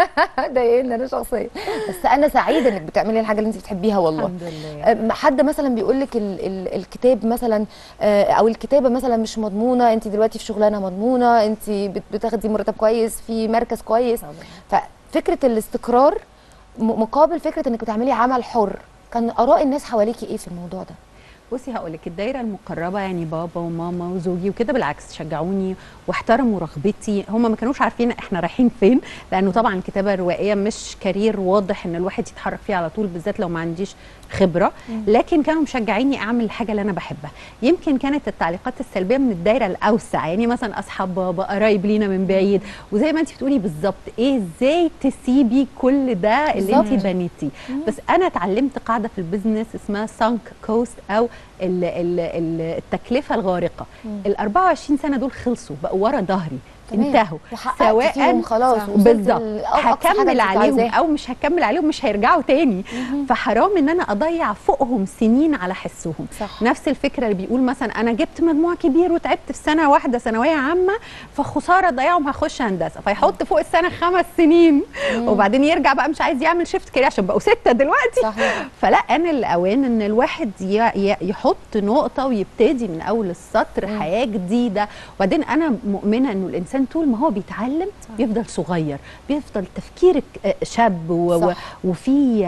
A: ضايقني انا شخصيا، بس انا سعيده انك بتعملي الحاجه اللي انت بتحبيها والله.
H: الحمد لله.
A: آه حد مثلا بيقول لك ال ال الكتاب مثلا آه او الكتابه مثلا مش مضمونه، انت دلوقتي في شغلانه مضمونه، انت بتاخدي مرتب كويس في مركز كويس، ففكره الاستقرار مقابل فكره انك بتعملي عمل حر، كان اراء الناس حواليكي ايه في الموضوع ده؟
H: بصي هقول لك، الدايره المقربه يعني بابا وماما وزوجي وكده بالعكس شجعوني واحترموا رغبتي. هم ما كانوش عارفين احنا رايحين فين، لانه طبعا الكتابه الروائيه مش كارير واضح ان الواحد يتحرك فيه على طول، بالذات لو ما عنديش خبره، لكن كانوا مشجعيني اعمل الحاجه اللي انا بحبها. يمكن كانت التعليقات السلبيه من الدايره الاوسع، يعني مثلا اصحاب بابا، قرايب لينا من بعيد، وزي ما انت بتقولي بالظبط، ايه ازاي تسيبي كل ده اللي انت بنيتيه؟ بس انا اتعلمت قاعده في البيزنس اسمها سانك كوست، او ال ال ال التكلفه الغارقه. ال أربعة وعشرين سنه دول خلصوا، بقوا ورا ظهري، انتهوا،
A: سواء خلاص
H: بالظبط هكمل عليهم او مش هكمل عليهم، مش هيرجعوا تاني. فحرام ان انا اضيع فوقهم سنين على حسهم. صح. نفس الفكره اللي بيقول مثلا انا جبت مجموع كبير وتعبت في سنه واحده ثانويه عامه، فخساره ضيعهم هخش هندسه، فيحط فوق السنه خمس سنين مم. وبعدين يرجع بقى مش عايز يعمل شيفت كارير عشان بقوا سته دلوقتي. صحيح. فلا، انا الاوان ان الواحد يحط نقطه ويبتدي من اول السطر مم. حياه جديده. وبعدين انا مؤمنه انه الانسان طول ما هو بيتعلم بيفضل صغير، بيفضل تفكيرك شاب و... وفي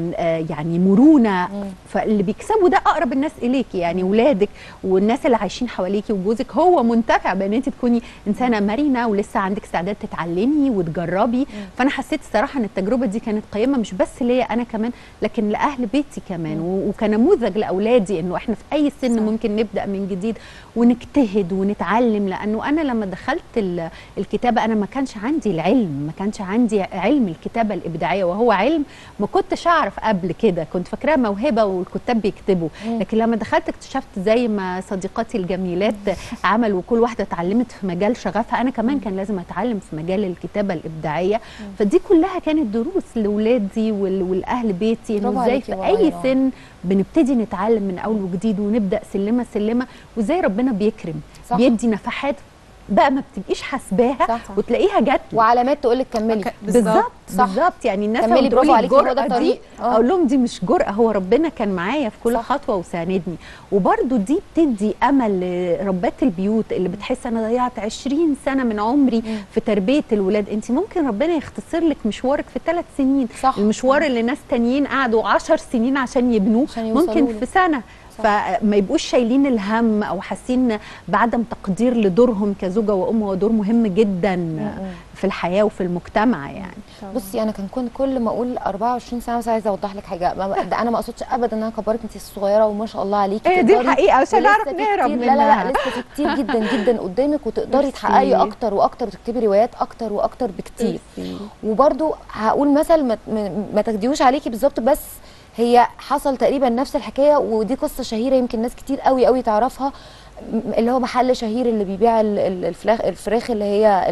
H: يعني مرونه. مم. فاللي بيكسبوا ده اقرب الناس اليكي، يعني ولادك والناس اللي عايشين حواليكي وجوزك، هو منتفع بان انت تكوني انسانه مرنه ولسه عندك استعداد تتعلمي وتجربي. مم. فانا حسيت الصراحه ان التجربه دي كانت قيمه مش بس ليا انا كمان، لكن لاهل بيتي كمان. مم. وكنموذج لاولادي انه احنا في اي سن صح. ممكن نبدا من جديد ونجتهد ونتعلم. لانه انا لما دخلت الكتابه انا ما كانش عندي العلم، ما كانش عندي علم الكتابه الابداعيه، وهو علم ما كنتش اعرف قبل كده، كنت فاكراه موهبه والكتاب بيكتبوا. لكن لما دخلت اكتشفت زي ما صديقاتي الجميلات عملوا، كل واحده اتعلمت في مجال شغفها، انا كمان كان لازم اتعلم في مجال الكتابه الابداعيه. فدي كلها كانت دروس لاولادي والاهل بيتي، انه ازاي في اي سن بنبتدي نتعلم من اول وجديد ونبدا سلمه سلمه، وازاي ربنا بيكرم. صح. بيدي نفحات بقى ما بتبقيش حاسباها وتلاقيها جت
A: وعلامات تقول لك كملي.
H: بالظبط بالظبط. يعني الناس
A: كملي برافو عليكي، هو ده الطريق.
H: اقول لهم دي مش جرأه، هو ربنا كان معايا في كل صح. خطوه وساندني. وبرده دي بتدي امل لربات البيوت اللي بتحس انا ضيعت عشرين سنه من عمري م. في تربيه الولاد. انت ممكن ربنا يختصر لك مشوارك في ثلاث سنين. صح. المشوار اللي ناس تانيين قعدوا عشر سنين عشان يبنوه ممكن في سنه. فما يبقوش شايلين الهم او حاسين بعدم تقدير لدورهم كزوجه وام. هو دور مهم جدا في الحياه وفي المجتمع يعني.
A: بصي انا كان كنت كل ما اقول أربعة وعشرين سنه بس عايزه اوضح لك حاجه، ده انا ما اقصدش ابدا ان انا اكبرك، انت صغيره وما شاء الله عليكي.
H: ايه دي الحقيقه عشان نعرف نهرب منها.
A: لا لا لا لسه في كتير جدا جدا قدامك، وتقدري تحققي اكتر واكتر وتكتبي روايات اكتر واكتر بكتير. وبرده هقول مثل ما, ما تاخديهوش عليكي بالظبط، بس هي حصل تقريبا نفس الحكايه، ودي قصه شهيره يمكن ناس كتير قوي قوي تعرفها، اللي هو محل شهير اللي بيبيع الفراخ الفراخ اللي هي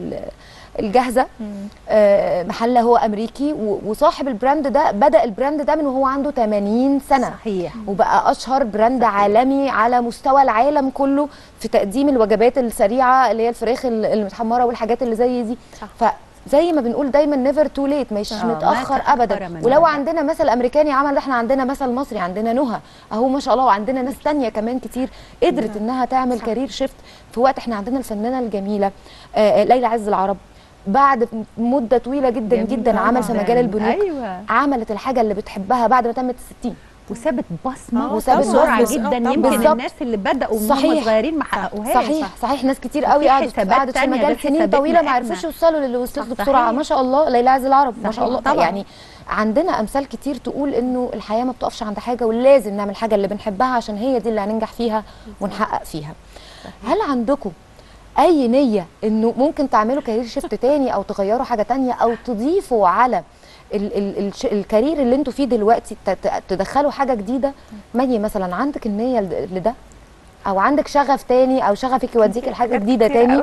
A: الجاهزه. آه محل هو امريكي، وصاحب البراند ده بدا البراند ده من وهو عنده ثمانين سنه.
H: صحيح.
A: وبقى اشهر براند صحيح. عالمي على مستوى العالم كله في تقديم الوجبات السريعه اللي هي الفراخ المتحمره والحاجات اللي زي دي. صح. ف زي ما بنقول دايما نيفر تو ليت، مش متاخر ابدا. ولو عندنا مثل امريكاني عمل، احنا عندنا مثل مصري، عندنا نهى اهو ما شاء الله، وعندنا ناس ثانيه كمان كتير قدرت انها تعمل كارير شيفت في وقت. احنا عندنا الفنانه الجميله آه ليلى عز العرب، بعد مده طويله جدا جدا عمل في مجال البنوك. أيوة. عملت الحاجه اللي بتحبها بعد ما تمت الستين،
H: وسابت بصمه
A: وسابت
H: بسرعه جدا. يمكن بالزبط. الناس اللي بداوا وهم صغيرين ما حققوهاش.
A: صحيح صحيح ناس كتير قوي قعدت قعدت في مجال سنين طويله ما عرفوش يوصلوا للي وصلت له بسرعه. ما شاء الله ليلى عز العرب ما شاء الله طبعا. يعني عندنا امثال كتير تقول انه الحياه ما بتقفش عند حاجه، ولازم نعمل حاجه اللي بنحبها عشان هي دي اللي هننجح فيها ونحقق فيها. هل عندكم اي نيه انه ممكن تعملوا كارير شيفت تاني، او تغيروا حاجه تانيه، او تضيفوا على ال ال ال الكارير اللي انتوا فيه دلوقتي تدخلوا حاجه جديده؟ مي مثلا عندك النيه لده، او عندك شغف تاني، او شغفك يوديك لحاجه جديده تاني؟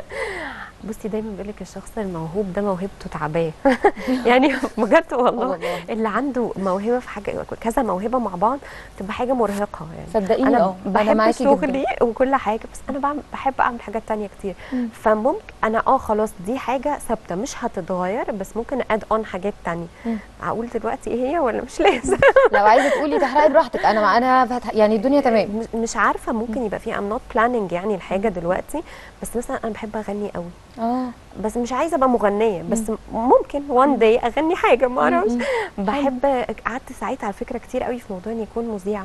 F: بصي دايما بيقول لك الشخص الموهوب ده موهبته تعباه. يعني بجد والله اللي عنده موهبه في حاجه، كذا موهبه مع بعض تبقى حاجه مرهقه. يعني
A: صدقيني
F: انا بحب شغلي وكل حاجه، بس انا بعمل بحب اعمل حاجات ثانيه كتير. فممكن انا اه خلاص دي حاجه ثابته مش هتتغير، بس ممكن اد اون حاجات ثانيه. اقول دلوقتي ايه هي ولا مش لازم؟
A: لو عايزه تقولي تحرقي براحتك. انا انا يعني الدنيا تمام.
F: مش عارفه، ممكن يبقى في ام نوت بلاننج يعني الحاجه دلوقتي، بس مثلا انا بحب اغني قوي. اه بس مش عايزه ابقى مغنيه، بس مم. ممكن وان داي اغني حاجه ما اعرفش. بحب قعدت ساعات على فكره كتير قوي في موضوع ان يكون مذيعه،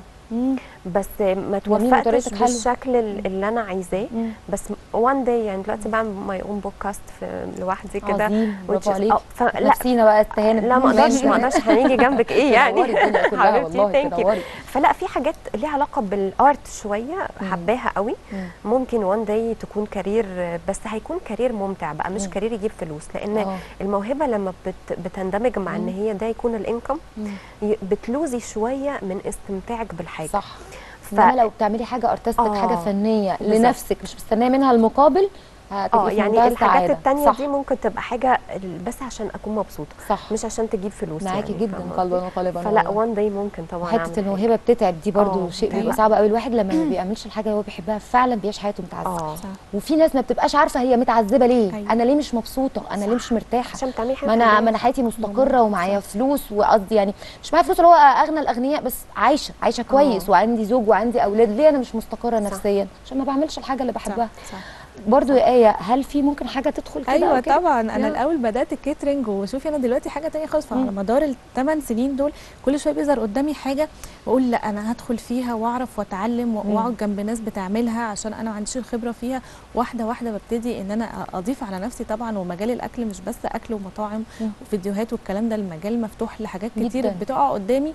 F: بس ما توفقتش بالشكل اللي انا عايزاه. بس وان داي يعني دلوقتي بعمل ماي اون بودكاست
A: لوحدي كده. عظيم، برافو عليكي. لا نفسينا بقى استهانه.
F: لا ما اقدرش ما اقدرش هنيجي جنبك ايه يعني حبيبتي ثانك. فلا في حاجات ليها علاقه بالارت شويه حباها قوي. ممكن وان داي تكون كارير، بس هيكون كارير ممتع بقى، مش كارير يجيب فلوس، لان أوه. الموهبه لما بت بتندمج مع ان هي ده يكون الانكم، بتلوزي شويه من استمتاعك بالحاجه.
A: صح. ف... انما لو بتعملي حاجه ارتستيك آه. حاجه فنيه لنفسك مش مستنيه منها المقابل،
F: اه يعني الحاجات التانية دي ممكن تبقى حاجه بس عشان اكون مبسوطه،
A: صح.
F: مش عشان تجيب فلوس.
A: معاكي يعني جدا قلبا وقالبا.
F: فلا وان داي ممكن طبعا.
A: حته الموهبه بتتعب دي برضو شيء بيبقى صعب قوي. الواحد لما ما بيعملش الحاجه اللي هو بيحبها فعلا بيعيش حياته متعذبه. وفي ناس ما بتبقاش عارفه هي متعذبه ليه. أيوة. انا ليه مش مبسوطه، انا ليه مش مرتاحه،
F: عشان بتعملي حاجه
A: ما انا ما انا حياتي مستقره ومعايا فلوس، وقصدي يعني مش معايا فلوس اللي هو اغنى الاغنياء، بس عايشه عايشه كويس أوه. وعندي زوج وعندي اولاد. ليه انا مش مستقره نفسيا؟ عشان ما بعملش الحاجه اللي بحبها. صح. صح. برضو يا ايه، هل في ممكن حاجه تدخل كده؟
G: ايوه طبعا. انا الاول بدات الكيترنج، وشوفي انا دلوقتي حاجه ثانيه خالص. فعلى مدار الثمان سنين دول كل شويه بيظهر قدامي حاجه واقول لا انا هدخل فيها واعرف واتعلم واقعد جنب ناس بتعملها، عشان انا ما عنديش الخبره فيها. واحده واحده ببتدي ان انا اضيف على نفسي طبعا. ومجال الاكل مش بس اكل ومطاعم مم. وفيديوهات والكلام ده، المجال مفتوح لحاجات كتير بتقع قدامي.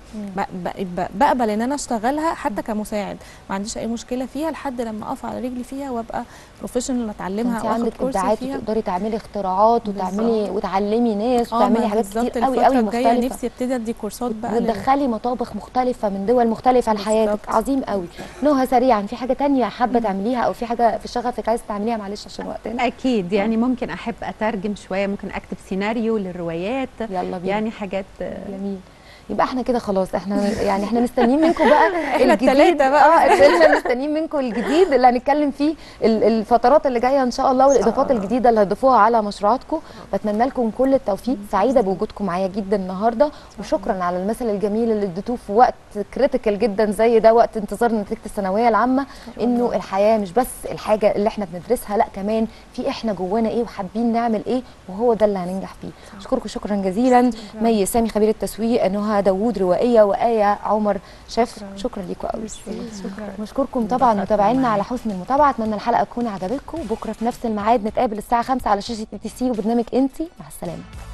G: بقبل ان انا اشتغلها حتى كمساعد، ما عنديش اي مشكله فيها لحد لما اقف على رجلي فيها وابقى بروفيشنال اتعلمها.
A: عندك ابداعات وتقدري تعملي اختراعات وتعملي وتعلمي ناس وتعملي حاجات كتير قوي قوي مختلفه.
G: نفسي ابتدي ادي كورسات بقى
A: وتدخلي مطابخ مختلفه من دول مختلفه لحياتك. عظيم قوي. نهى سريعا، في حاجه تانية حابه تعمليها او في حاجه في شغفك عايزه تعمليها؟ معلش عشان وقتنا.
H: اكيد يعني ممكن احب اترجم شويه، ممكن اكتب سيناريو للروايات.
A: يلا بينا.
H: يعني حاجات
A: جميل. يبقى احنا كده خلاص، احنا يعني احنا مستنيين منكم بقى
G: احنا الثلاثه بقى
A: اه الفيلم مستنيين منكم الجديد اللي هنتكلم فيه الفترات اللي جايه ان شاء الله، والاضافات الجديده اللي هتضيفوها على مشروعاتكم. بتمنى لكم كل التوفيق. سعيده بوجودكم معايا جدا النهارده، وشكرا على المثل الجميل اللي اديتوه في وقت كريتيكال جدا زي ده، وقت انتظار نتيجه الثانويه العامه، انه الحياه مش بس الحاجه اللي احنا بندرسها، لا كمان في احنا جوانا ايه وحابين نعمل ايه، وهو ده اللي هننجح فيه. اشكركم شكرا جزيلا. مي سامي خبير التسويق، نهى داوود روائيه، وآية عمر شيف. شكرا, شكرا لكم قوي.
G: شكرا.
A: نشكركم طبعا متابعينا على حسن المتابعه. اتمنى الحلقه تكون عجبتكم. بكره في نفس الميعاد نتقابل الساعه خمسة على شاشه تي تي سي وبرنامج انتي. مع السلامه.